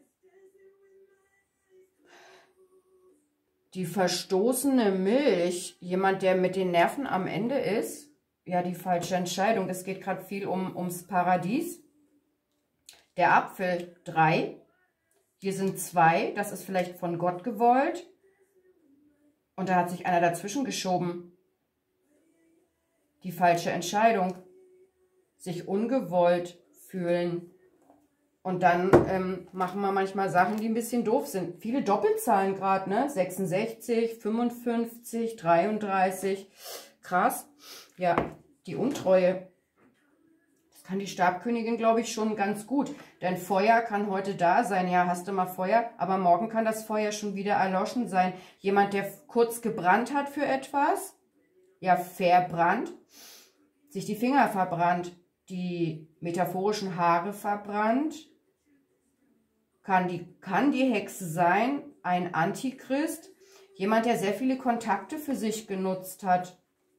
Die verstoßene Milch, jemand, der mit den Nerven am Ende ist, ja, die falsche Entscheidung. Es geht gerade viel um, ums Paradies. Der Apfel, drei. Hier sind zwei, das ist vielleicht von Gott gewollt. Und da hat sich einer dazwischen geschoben. Die falsche Entscheidung. Sich ungewollt fühlen. Und dann ähm, machen wir manchmal Sachen, die ein bisschen doof sind. Viele Doppelzahlen gerade, ne? sechsundsechzig, fünfundfünfzig, dreiunddreißig. Krass. Ja, die Untreue. Das kann die Stabkönigin, glaube ich, schon ganz gut. Denn Feuer kann heute da sein. Ja, hast du mal Feuer? Aber morgen kann das Feuer schon wieder erloschen sein. Jemand, der kurz gebrannt hat für etwas. Ja, verbrannt. Sich die Finger verbrannt. Die metaphorischen Haare verbrannt. Kann die, kann die Hexe sein, ein Antichrist, jemand, der sehr viele Kontakte für sich genutzt hat,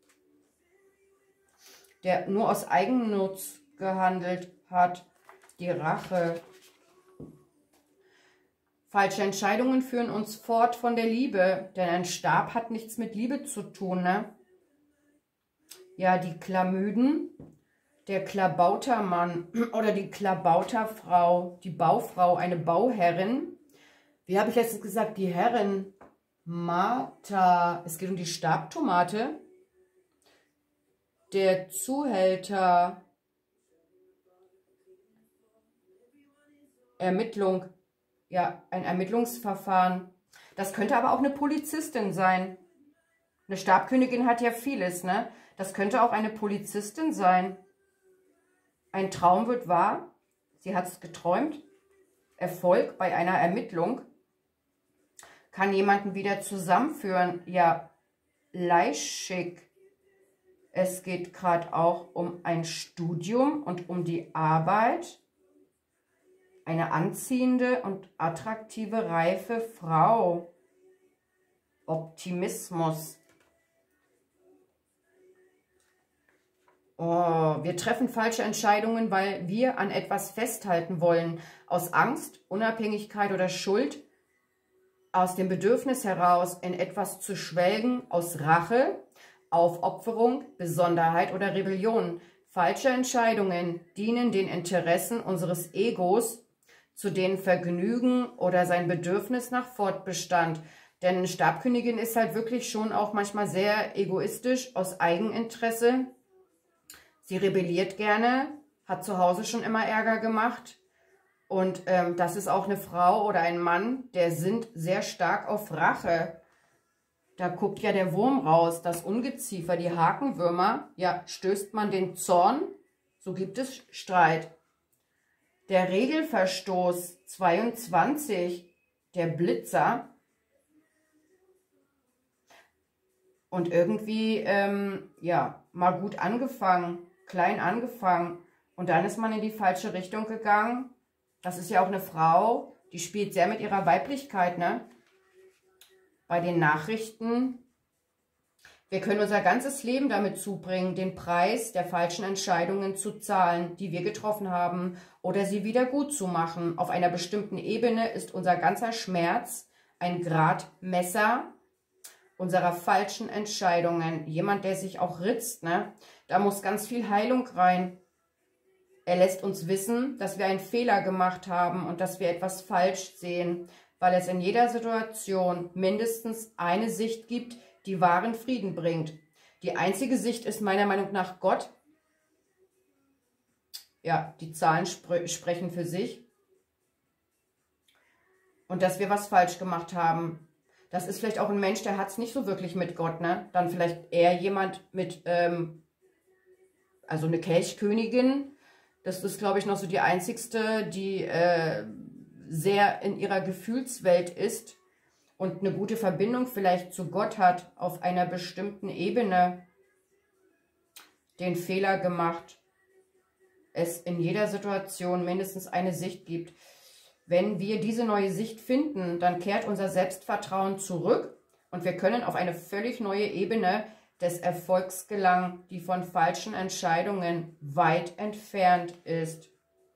der nur aus Eigennutz gehandelt hat, die Rache, Falsche Entscheidungen führen uns fort von der Liebe, denn ein Stab hat nichts mit Liebe zu tun, ne? Ja, die Chlamyden, der Klabautermann oder die Klabauterfrau, die Baufrau, eine Bauherrin. Wie habe ich letztens gesagt, die Herrin Martha. Es geht um die Stabtomate. Der Zuhälter. Ermittlung. Ja, ein Ermittlungsverfahren. Das könnte aber auch eine Polizistin sein. Eine Stabkönigin hat ja vieles, ne? Das könnte auch eine Polizistin sein. Ein Traum wird wahr. Sie hat es geträumt. Erfolg bei einer Ermittlung. Kann jemanden wieder zusammenführen. Ja, Leihschick. Es geht gerade auch um ein Studium und um die Arbeit. Eine anziehende und attraktive, reife Frau. Optimismus. Oh, wir treffen falsche Entscheidungen, weil wir an etwas festhalten wollen. Aus Angst, Unabhängigkeit oder Schuld. Aus dem Bedürfnis heraus, in etwas zu schwelgen. Aus Rache, Aufopferung, Besonderheit oder Rebellion. Falsche Entscheidungen dienen den Interessen unseres Egos, zu denen Vergnügen oder sein Bedürfnis nach Fortbestand. Denn Stabkönigin ist halt wirklich schon auch manchmal sehr egoistisch, aus Eigeninteresse. Sie rebelliert gerne, hat zu Hause schon immer Ärger gemacht. Und ähm, das ist auch eine Frau oder ein Mann, der sind sehr stark auf Rache. Da guckt ja der Wurm raus, das Ungeziefer, die Hakenwürmer. Ja, stößt man den Zorn, so gibt es Streit. Der Regelverstoß zweiundzwanzig, der Blitzer. Und irgendwie, ähm, ja, mal gut angefangen, klein angefangen. Und dann ist man in die falsche Richtung gegangen. Das ist ja auch eine Frau, die spielt sehr mit ihrer Weiblichkeit, ne? Bei den Nachrichten. Wir können unser ganzes Leben damit zubringen, den Preis der falschen Entscheidungen zu zahlen, die wir getroffen haben, oder sie wieder gut zu machen. Auf einer bestimmten Ebene ist unser ganzer Schmerz ein Gradmesser unserer falschen Entscheidungen. Jemand, der sich auch ritzt, ne? Da muss ganz viel Heilung rein. Er lässt uns wissen, dass wir einen Fehler gemacht haben und dass wir etwas falsch sehen, weil es in jeder Situation mindestens eine Sicht gibt, die wahren Frieden bringt. Die einzige Sicht ist meiner Meinung nach Gott. Ja, die Zahlen spr- sprechen für sich. Und dass wir was falsch gemacht haben. Das ist vielleicht auch ein Mensch, der hat es nicht so wirklich mit Gott, ne? Dann vielleicht eher jemand mit, ähm, also eine Kelchkönigin. Das ist, glaube ich, noch so die einzigste, die äh, sehr in ihrer Gefühlswelt ist und eine gute Verbindung vielleicht zu Gott hat, auf einer bestimmten Ebene den Fehler gemacht, es in jeder Situation mindestens eine Sicht gibt. Wenn wir diese neue Sicht finden, dann kehrt unser Selbstvertrauen zurück und wir können auf eine völlig neue Ebene des Erfolgs gelangen, die von falschen Entscheidungen weit entfernt ist.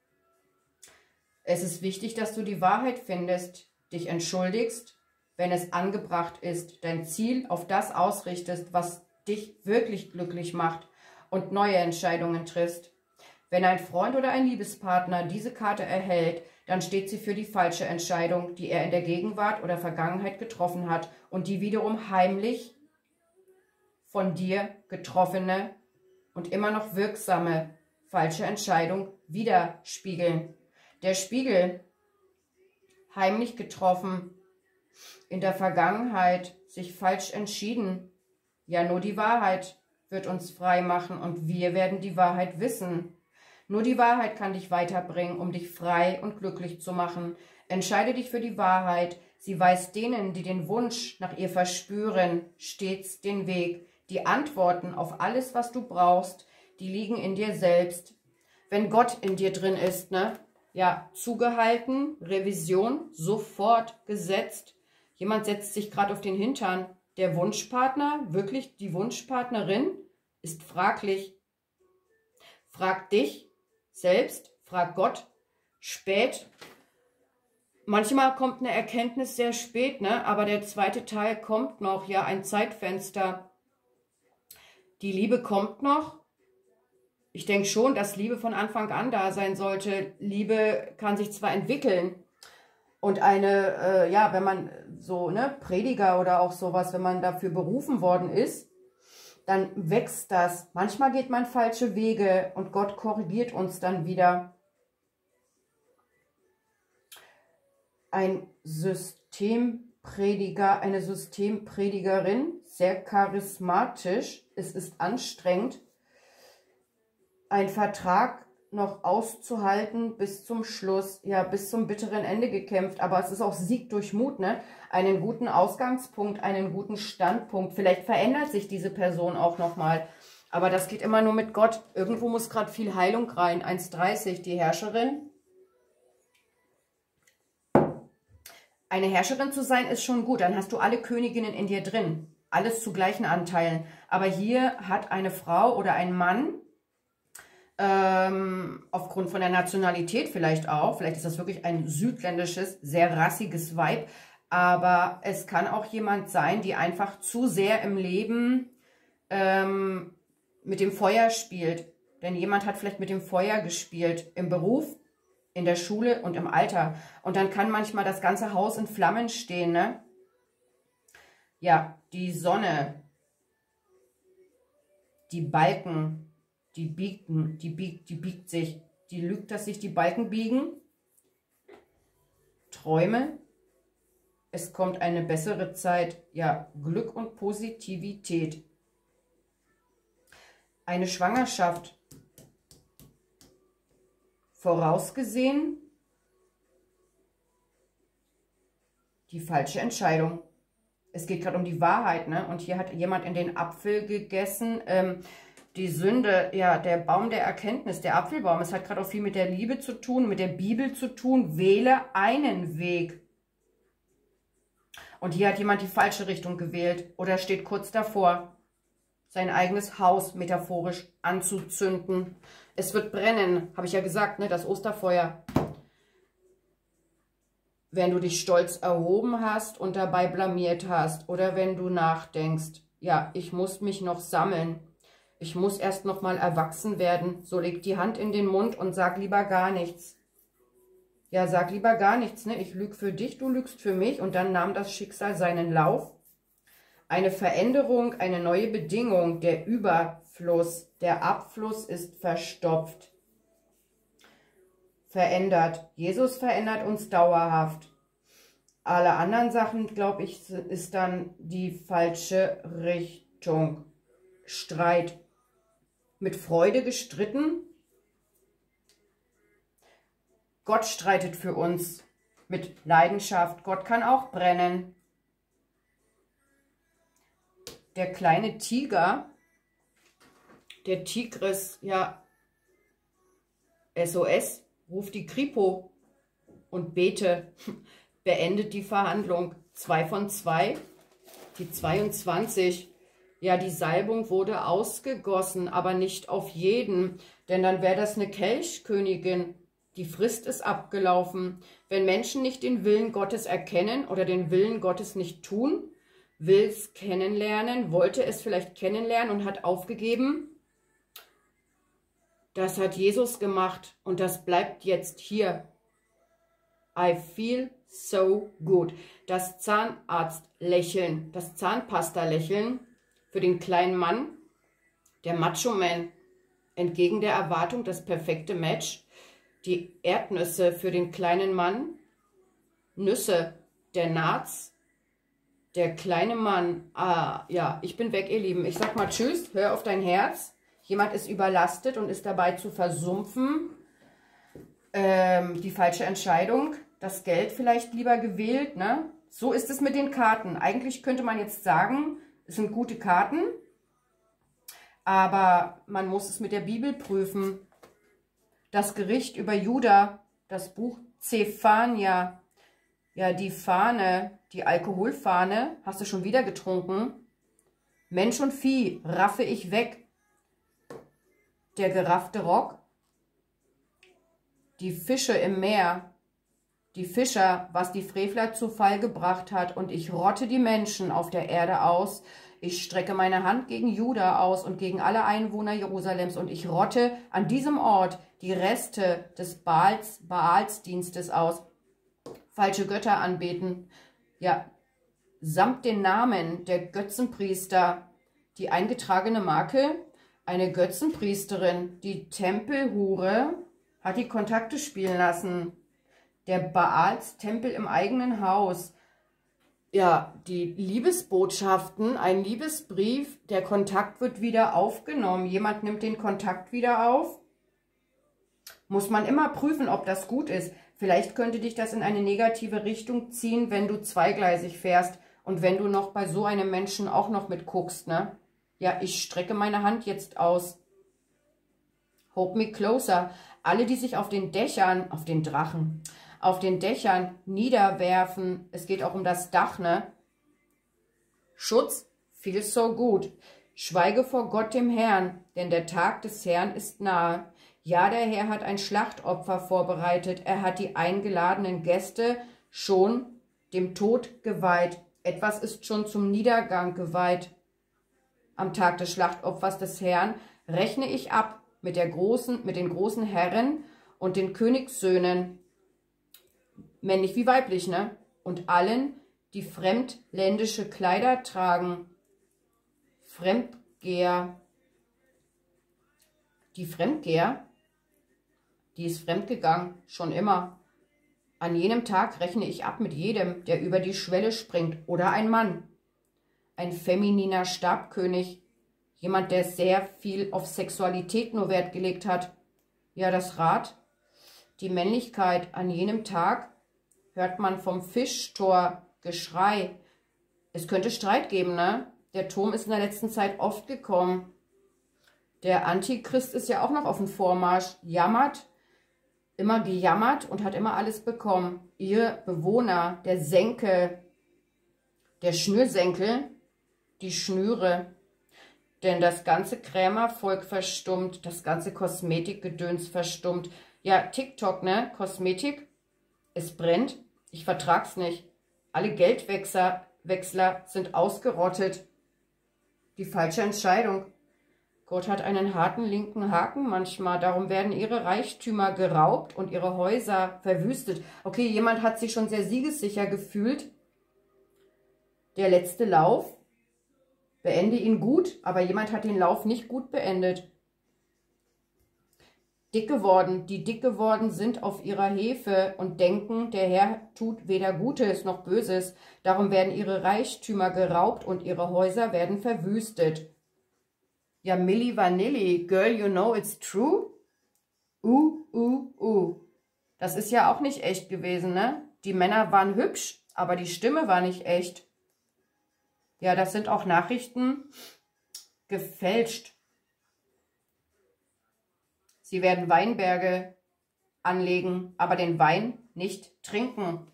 Es ist wichtig, dass du die Wahrheit findest, dich entschuldigst, wenn es angebracht ist, dein Ziel auf das ausrichtest, was dich wirklich glücklich macht und neue Entscheidungen triffst. Wenn ein Freund oder ein Liebespartner diese Karte erhält, dann steht sie für die falsche Entscheidung, die er in der Gegenwart oder Vergangenheit getroffen hat und die wiederum heimlich von dir getroffene und immer noch wirksame falsche Entscheidung widerspiegeln. Der Spiegel, heimlich getroffen, in der Vergangenheit sich falsch entschieden. Ja, nur die Wahrheit wird uns frei machen und wir werden die Wahrheit wissen. Nur die Wahrheit kann dich weiterbringen, um dich frei und glücklich zu machen. Entscheide dich für die Wahrheit. Sie weist denen, die den Wunsch nach ihr verspüren, stets den Weg. Die Antworten auf alles, was du brauchst, die liegen in dir selbst. Wenn Gott in dir drin ist, ne? Ja, zugehalten, Revision, sofort gesetzt. Jemand setzt sich gerade auf den Hintern. Der Wunschpartner, wirklich die Wunschpartnerin, ist fraglich. Frag dich selbst, frag Gott. Spät manchmal kommt eine Erkenntnis sehr spät, ne? Aber der zweite Teil kommt noch, ja, ein Zeitfenster. Die Liebe kommt noch. Ich denke schon, dass Liebe von Anfang an da sein sollte. Liebe kann sich zwar entwickeln und eine, äh, ja, wenn man so, ne, Prediger oder auch sowas, wenn man dafür berufen worden ist, dann wächst das. Manchmal geht man falsche Wege und Gott korrigiert uns dann wieder. Ein Systemprediger, eine Systempredigerin, sehr charismatisch, es ist anstrengend, ein Vertrag noch auszuhalten bis zum Schluss, ja, bis zum bitteren Ende gekämpft, aber es ist auch Sieg durch Mut, ne? Einen guten Ausgangspunkt, einen guten Standpunkt, vielleicht verändert sich diese Person auch nochmal, aber das geht immer nur mit Gott, irgendwo muss gerade viel Heilung rein, eins dreißig, die Herrscherin. Eine Herrscherin zu sein ist schon gut, dann hast du alle Königinnen in dir drin, alles zu gleichen Anteilen, aber hier hat eine Frau oder ein Mann, Ähm, aufgrund von der Nationalität vielleicht auch, vielleicht ist das wirklich ein südländisches, sehr rassiges Vibe, aber es kann auch jemand sein, die einfach zu sehr im Leben ähm, mit dem Feuer spielt. Denn jemand hat vielleicht mit dem Feuer gespielt, im Beruf, in der Schule und im Alter. Und dann kann manchmal das ganze Haus in Flammen stehen, ne? Ja, die Sonne, die Balken, die biegen, die biegt, die biegt sich, die lügt, dass sich die Balken biegen. Träume, es kommt eine bessere Zeit, ja, Glück und Positivität. Eine Schwangerschaft, vorausgesehen, die falsche Entscheidung. Es geht gerade um die Wahrheit, ne? Und hier hat jemand in den Apfel gegessen, ähm, die Sünde, ja, der Baum der Erkenntnis, der Apfelbaum, es hat gerade auch viel mit der Liebe zu tun, mit der Bibel zu tun. Wähle einen Weg. Und hier hat jemand die falsche Richtung gewählt oder steht kurz davor, sein eigenes Haus metaphorisch anzuzünden. Es wird brennen, habe ich ja gesagt, ne, das Osterfeuer. Wenn du dich stolz erhoben hast und dabei blamiert hast oder wenn du nachdenkst, ja, ich muss mich noch sammeln. Ich muss erst noch mal erwachsen werden. So leg die Hand in den Mund und sag lieber gar nichts. Ja, sag lieber gar nichts, ne? Ich lüge für dich, du lügst für mich. Und dann nahm das Schicksal seinen Lauf. Eine Veränderung, eine neue Bedingung, der Überfluss, der Abfluss ist verstopft. Verändert. Jesus verändert uns dauerhaft. Alle anderen Sachen, glaube ich, ist dann die falsche Richtung. Streit. Mit Freude gestritten. Gott streitet für uns mit Leidenschaft. Gott kann auch brennen. Der kleine Tiger, der Tigris, ja, S O S, ruft die Kripo und bete, beendet die Verhandlung. Zwei von zwei, die zweiundzwanzig. Ja, die Salbung wurde ausgegossen, aber nicht auf jeden, denn dann wäre das eine Kelchkönigin. Die Frist ist abgelaufen. Wenn Menschen nicht den Willen Gottes erkennen oder den Willen Gottes nicht tun, will es kennenlernen, wollte es vielleicht kennenlernen und hat aufgegeben, das hat Jesus gemacht und das bleibt jetzt hier. I feel so good. Das Zahnarztlächeln, das Zahnpasta-Lächeln, für den kleinen Mann, der Macho-Man, entgegen der Erwartung das perfekte Match. Die Erdnüsse für den kleinen Mann, Nüsse, der Narz, der kleine Mann. Ah, ja, ich bin weg, ihr Lieben. Ich sag mal tschüss, hör auf dein Herz. Jemand ist überlastet und ist dabei zu versumpfen. Ähm, die falsche Entscheidung, das Geld vielleicht lieber gewählt, ne? So ist es mit den Karten. Eigentlich könnte man jetzt sagen, es sind gute Karten, aber man muss es mit der Bibel prüfen. Das Gericht über Juda, das Buch Zephania, ja, die Fahne, die Alkoholfahne, hast du schon wieder getrunken? Mensch und Vieh, raffe ich weg. Der geraffte Rock, die Fische im Meer, die Fischer, was die Frevler zu Fall gebracht hat, und ich rotte die Menschen auf der Erde aus. Ich strecke meine Hand gegen Juda aus und gegen alle Einwohner Jerusalems, und ich rotte an diesem Ort die Reste des Baals, Baalsdienstes aus. Falsche Götter anbeten, ja, samt den Namen der Götzenpriester, die eingetragene Marke, eine Götzenpriesterin, die Tempelhure, hat die Kontakte spielen lassen. Der Baals-Tempel im eigenen Haus. Ja, die Liebesbotschaften, ein Liebesbrief, der Kontakt wird wieder aufgenommen. Jemand nimmt den Kontakt wieder auf. Muss man immer prüfen, ob das gut ist. Vielleicht könnte dich das in eine negative Richtung ziehen, wenn du zweigleisig fährst und wenn du noch bei so einem Menschen auch noch mitguckst, ne? Ja, ich strecke meine Hand jetzt aus. Hold me closer. Alle, die sich auf den Dächern, auf den Drachen, auf den Dächern niederwerfen. Es geht auch um das Dach, ne? Schutz, feels so gut. Schweige vor Gott dem Herrn, denn der Tag des Herrn ist nahe. Ja, der Herr hat ein Schlachtopfer vorbereitet. Er hat die eingeladenen Gäste schon dem Tod geweiht. Etwas ist schon zum Niedergang geweiht. Am Tag des Schlachtopfers des Herrn rechne ich ab mit, der großen, mit den großen Herren und den Königssöhnen, männlich wie weiblich, ne? Und allen, die fremdländische Kleider tragen. Fremdgeher. Die Fremdgeher, die ist fremdgegangen, schon immer. An jenem Tag rechne ich ab mit jedem, der über die Schwelle springt. Oder ein Mann. Ein femininer Stabkönig. Jemand, der sehr viel auf Sexualität nur Wert gelegt hat. Ja, das Rad. Die Männlichkeit an jenem Tag hört man vom Fischtor Geschrei. Es könnte Streit geben, ne? Der Turm ist in der letzten Zeit oft gekommen. Der Antichrist ist ja auch noch auf dem Vormarsch. Jammert, immer gejammert und hat immer alles bekommen. Ihr Bewohner, der Senkel, der Schnürsenkel, die Schnüre. Denn das ganze Krämervolk verstummt, das ganze Kosmetikgedöns verstummt. Ja, TikTok, ne? Kosmetik, es brennt. Ich vertrag's nicht. Alle Geldwechsler Wechsler sind ausgerottet. Die falsche Entscheidung. Gott hat einen harten linken Haken manchmal. Darum werden ihre Reichtümer geraubt und ihre Häuser verwüstet. Okay, jemand hat sich schon sehr siegessicher gefühlt. Der letzte Lauf. Beende ihn gut, aber jemand hat den Lauf nicht gut beendet. Dick geworden, die dick geworden sind auf ihrer Hefe und denken, der Herr tut weder Gutes noch Böses. Darum werden ihre Reichtümer geraubt und ihre Häuser werden verwüstet. Ja, Milli Vanilli, girl, you know it's true? Uh, uh, uh. Das ist ja auch nicht echt gewesen, ne? Die Männer waren hübsch, aber die Stimme war nicht echt. Ja, das sind auch Nachrichten gefälscht. Sie werden Weinberge anlegen, aber den Wein nicht trinken.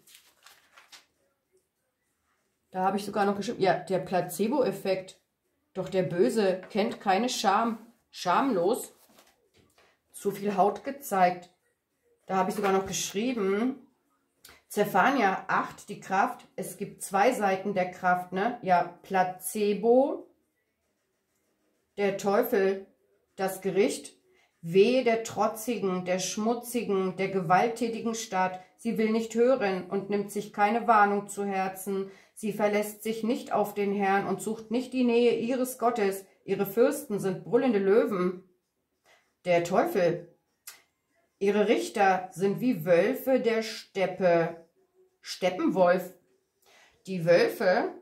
Da habe ich sogar noch geschrieben, ja, der Placebo-Effekt. Doch der Böse kennt keine Scham. Schamlos. Zu viel Haut gezeigt. Da habe ich sogar noch geschrieben, Zephania acht, die Kraft. Es gibt zwei Seiten der Kraft, ne? Ja, Placebo, der Teufel, das Gericht. Wehe der trotzigen, der schmutzigen, der gewalttätigen Stadt. Sie will nicht hören und nimmt sich keine Warnung zu Herzen. Sie verlässt sich nicht auf den Herrn und sucht nicht die Nähe ihres Gottes. Ihre Fürsten sind brüllende Löwen. Der Teufel. Ihre Richter sind wie Wölfe der Steppe. Steppenwolf. Die Wölfe,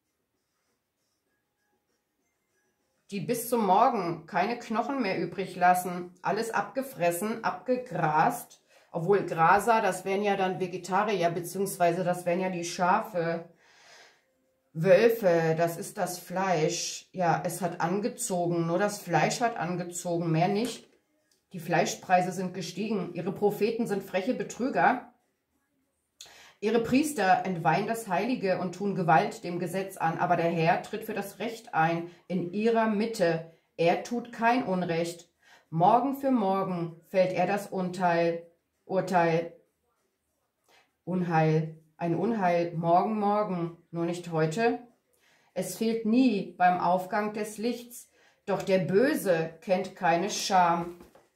die bis zum Morgen keine Knochen mehr übrig lassen, alles abgefressen, abgegrast, obwohl Graser, das wären ja dann Vegetarier, beziehungsweise das wären ja die Schafe. Wölfe, das ist das Fleisch, ja, es hat angezogen, nur das Fleisch hat angezogen, mehr nicht. Die Fleischpreise sind gestiegen, ihre Propheten sind freche Betrüger. Ihre Priester entweihen das Heilige und tun Gewalt dem Gesetz an, aber der Herr tritt für das Recht ein in ihrer Mitte. Er tut kein Unrecht. Morgen für morgen fällt er das Urteil. Urteil. Unheil, ein Unheil, morgen, morgen, nur nicht heute. Es fehlt nie beim Aufgang des Lichts, doch der Böse kennt keine Scham.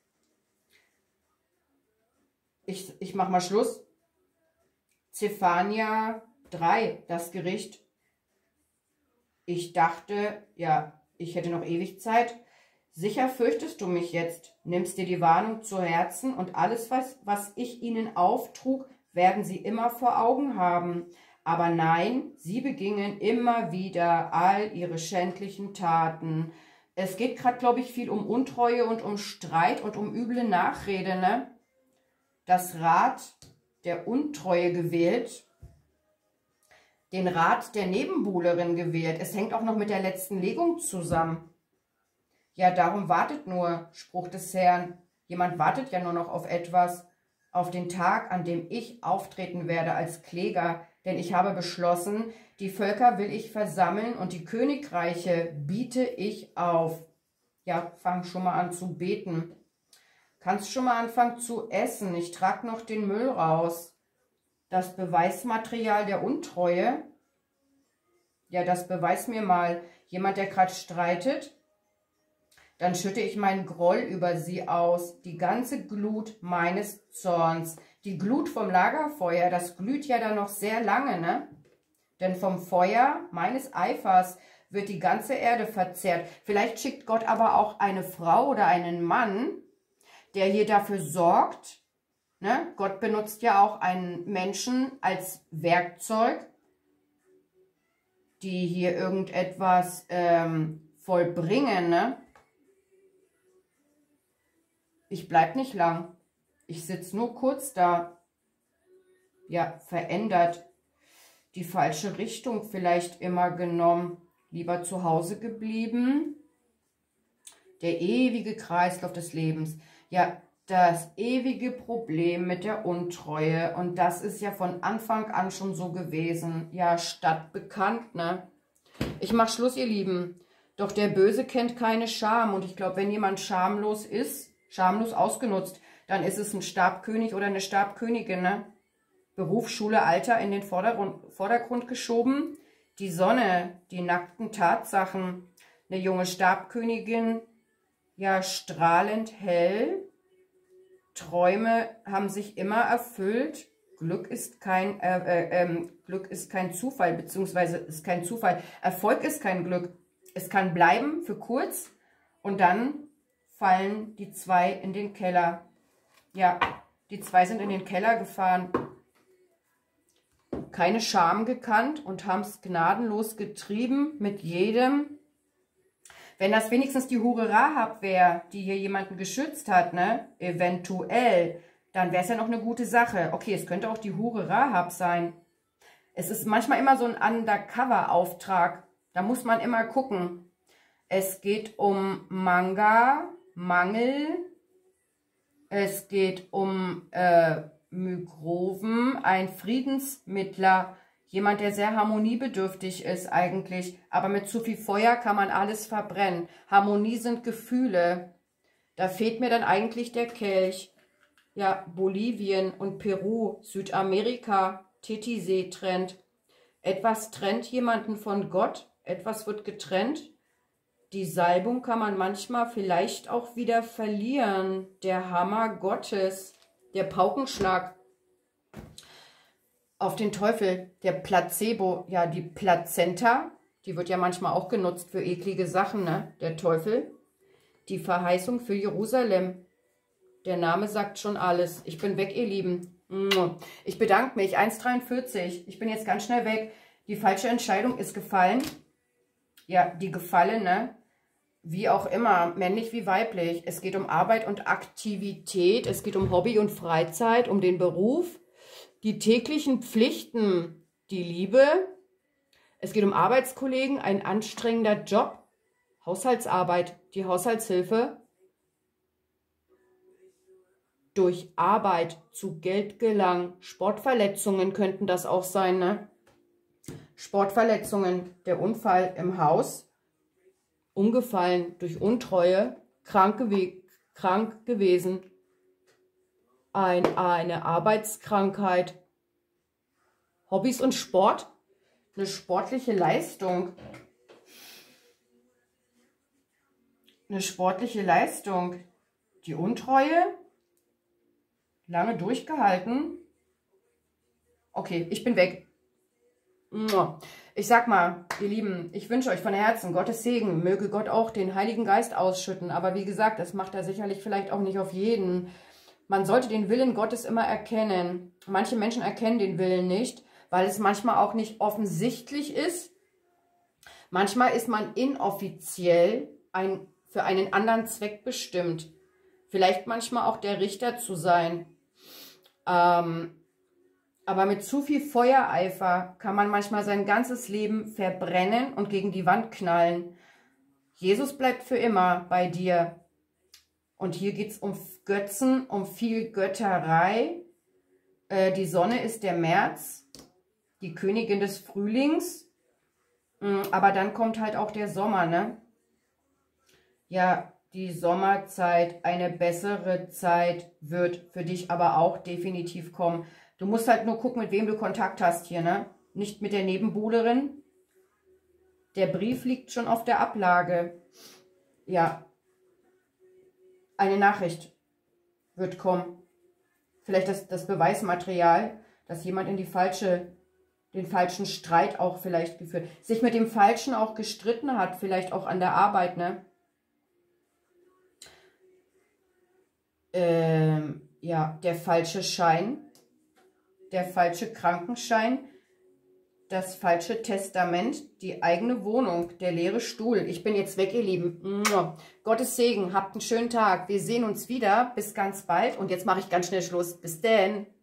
Ich, ich mach mal Schluss. Zephania drei, das Gericht. Ich dachte, ja, ich hätte noch ewig Zeit. Sicher fürchtest du mich jetzt, nimmst dir die Warnung zu Herzen und alles, was, was ich ihnen auftrug, werden sie immer vor Augen haben. Aber nein, sie begingen immer wieder all ihre schändlichen Taten. Es geht gerade, glaube ich, viel um Untreue und um Streit und um üble Nachrede, ne? Das Rad der Untreue gewählt, den Rat der Nebenbuhlerin gewählt. Es hängt auch noch mit der letzten Legung zusammen. Ja, darum wartet nur, Spruch des Herrn. Jemand wartet ja nur noch auf etwas, auf den Tag, an dem ich auftreten werde als Kläger. Denn ich habe beschlossen, die Völker will ich versammeln und die Königreiche biete ich auf. Ja, fang schon mal an zu beten. Kannst schon mal anfangen zu essen. Ich trage noch den Müll raus. Das Beweismaterial der Untreue. Ja, das beweis mir mal. Jemand, der gerade streitet. Dann schütte ich meinen Groll über sie aus. Die ganze Glut meines Zorns. Die Glut vom Lagerfeuer, das glüht ja dann noch sehr lange, ne? Denn vom Feuer meines Eifers wird die ganze Erde verzehrt. Vielleicht schickt Gott aber auch eine Frau oder einen Mann, der hier dafür sorgt, ne? Gott benutzt ja auch einen Menschen als Werkzeug, die hier irgendetwas ähm, vollbringen, ne? Ich bleib nicht lang. Ich sitze nur kurz da. Ja, verändert. Die falsche Richtung vielleicht immer genommen. Lieber zu Hause geblieben. Der ewige Kreislauf des Lebens. Ja, das ewige Problem mit der Untreue. Und das ist ja von Anfang an schon so gewesen. Ja, stadtbekannt, ne? Ich mach Schluss, ihr Lieben. Doch der Böse kennt keine Scham. Und ich glaube, wenn jemand schamlos ist, schamlos ausgenutzt, dann ist es ein Stabkönig oder eine Stabkönigin, ne? Beruf, Schule, Alter in den Vordergrund, Vordergrund geschoben. Die Sonne, die nackten Tatsachen. Eine junge Stabkönigin, ja, strahlend hell. Träume haben sich immer erfüllt. Glück ist kein, äh, äh, ähm, Glück ist kein Zufall, beziehungsweise ist kein Zufall. Erfolg ist kein Glück. Es kann bleiben für kurz und dann fallen die zwei in den Keller. Ja, die zwei sind in den Keller gefahren. Keine Scham gekannt und haben es gnadenlos getrieben mit jedem. Wenn das wenigstens die Hure Rahab wäre, die hier jemanden geschützt hat, ne, eventuell, dann wäre es ja noch eine gute Sache. Okay, es könnte auch die Hure Rahab sein. Es ist manchmal immer so ein Undercover-Auftrag. Da muss man immer gucken. Es geht um Manga, Mangel. Es geht um äh, Mygroven, ein Friedensmittler. Jemand, der sehr harmoniebedürftig ist eigentlich. Aber mit zu viel Feuer kann man alles verbrennen. Harmonie sind Gefühle. Da fehlt mir dann eigentlich der Kelch. Ja, Bolivien und Peru, Südamerika, Titisee trennt. Etwas trennt jemanden von Gott, etwas wird getrennt. Die Salbung kann man manchmal vielleicht auch wieder verlieren. Der Hammer Gottes, der Paukenschlag auf den Teufel, der Placebo, ja, die Plazenta, die wird ja manchmal auch genutzt für eklige Sachen, ne? Der Teufel, die Verheißung für Jerusalem. Der Name sagt schon alles. Ich bin weg, ihr Lieben. Ich bedanke mich. eins dreiundvierzig. Ich bin jetzt ganz schnell weg. Die falsche Entscheidung ist gefallen. Ja, die gefallene. Wie auch immer, männlich wie weiblich. Es geht um Arbeit und Aktivität. Es geht um Hobby und Freizeit, um den Beruf. Die täglichen Pflichten, die Liebe. Es geht um Arbeitskollegen, ein anstrengender Job. Haushaltsarbeit, die Haushaltshilfe. Durch Arbeit zu Geld gelangen. Sportverletzungen könnten das auch sein, ne? Sportverletzungen, der Unfall im Haus, umgefallen durch Untreue, krank, gew krank gewesen, ein, eine Arbeitskrankheit, Hobbys und Sport. Eine sportliche Leistung. Eine sportliche Leistung. Die Untreue. Lange durchgehalten. Okay, ich bin weg. Ich sag mal, ihr Lieben, ich wünsche euch von Herzen Gottes Segen. Möge Gott auch den Heiligen Geist ausschütten. Aber wie gesagt, das macht er sicherlich vielleicht auch nicht auf jeden. Man sollte den Willen Gottes immer erkennen. Manche Menschen erkennen den Willen nicht, weil es manchmal auch nicht offensichtlich ist. Manchmal ist man inoffiziell ein, für einen anderen Zweck bestimmt. Vielleicht manchmal auch der Richter zu sein. Ähm, aber mit zu viel Feuereifer kann man manchmal sein ganzes Leben verbrennen und gegen die Wand knallen. Jesus bleibt für immer bei dir. Und hier geht es um Götzen, um viel Götterei. Äh, die Sonne ist der März, die Königin des Frühlings. Aber dann kommt halt auch der Sommer, ne? Ja, die Sommerzeit, eine bessere Zeit wird für dich aber auch definitiv kommen. Du musst halt nur gucken, mit wem du Kontakt hast hier, ne? Nicht mit der Nebenbuhlerin. Der Brief liegt schon auf der Ablage. Ja. Eine Nachricht wird kommen. Vielleicht das, das Beweismaterial, dass jemand in die falsche, den falschen Streit auch vielleicht geführt, sich mit dem Falschen auch gestritten hat, vielleicht auch an der Arbeit, ne? Ähm, ja, der falsche Schein. Der falsche Krankenschein, das falsche Testament, die eigene Wohnung, der leere Stuhl. Ich bin jetzt weg, ihr Lieben. Gottes Segen, habt einen schönen Tag. Wir sehen uns wieder. Bis ganz bald. Und jetzt mache ich ganz schnell Schluss. Bis denn.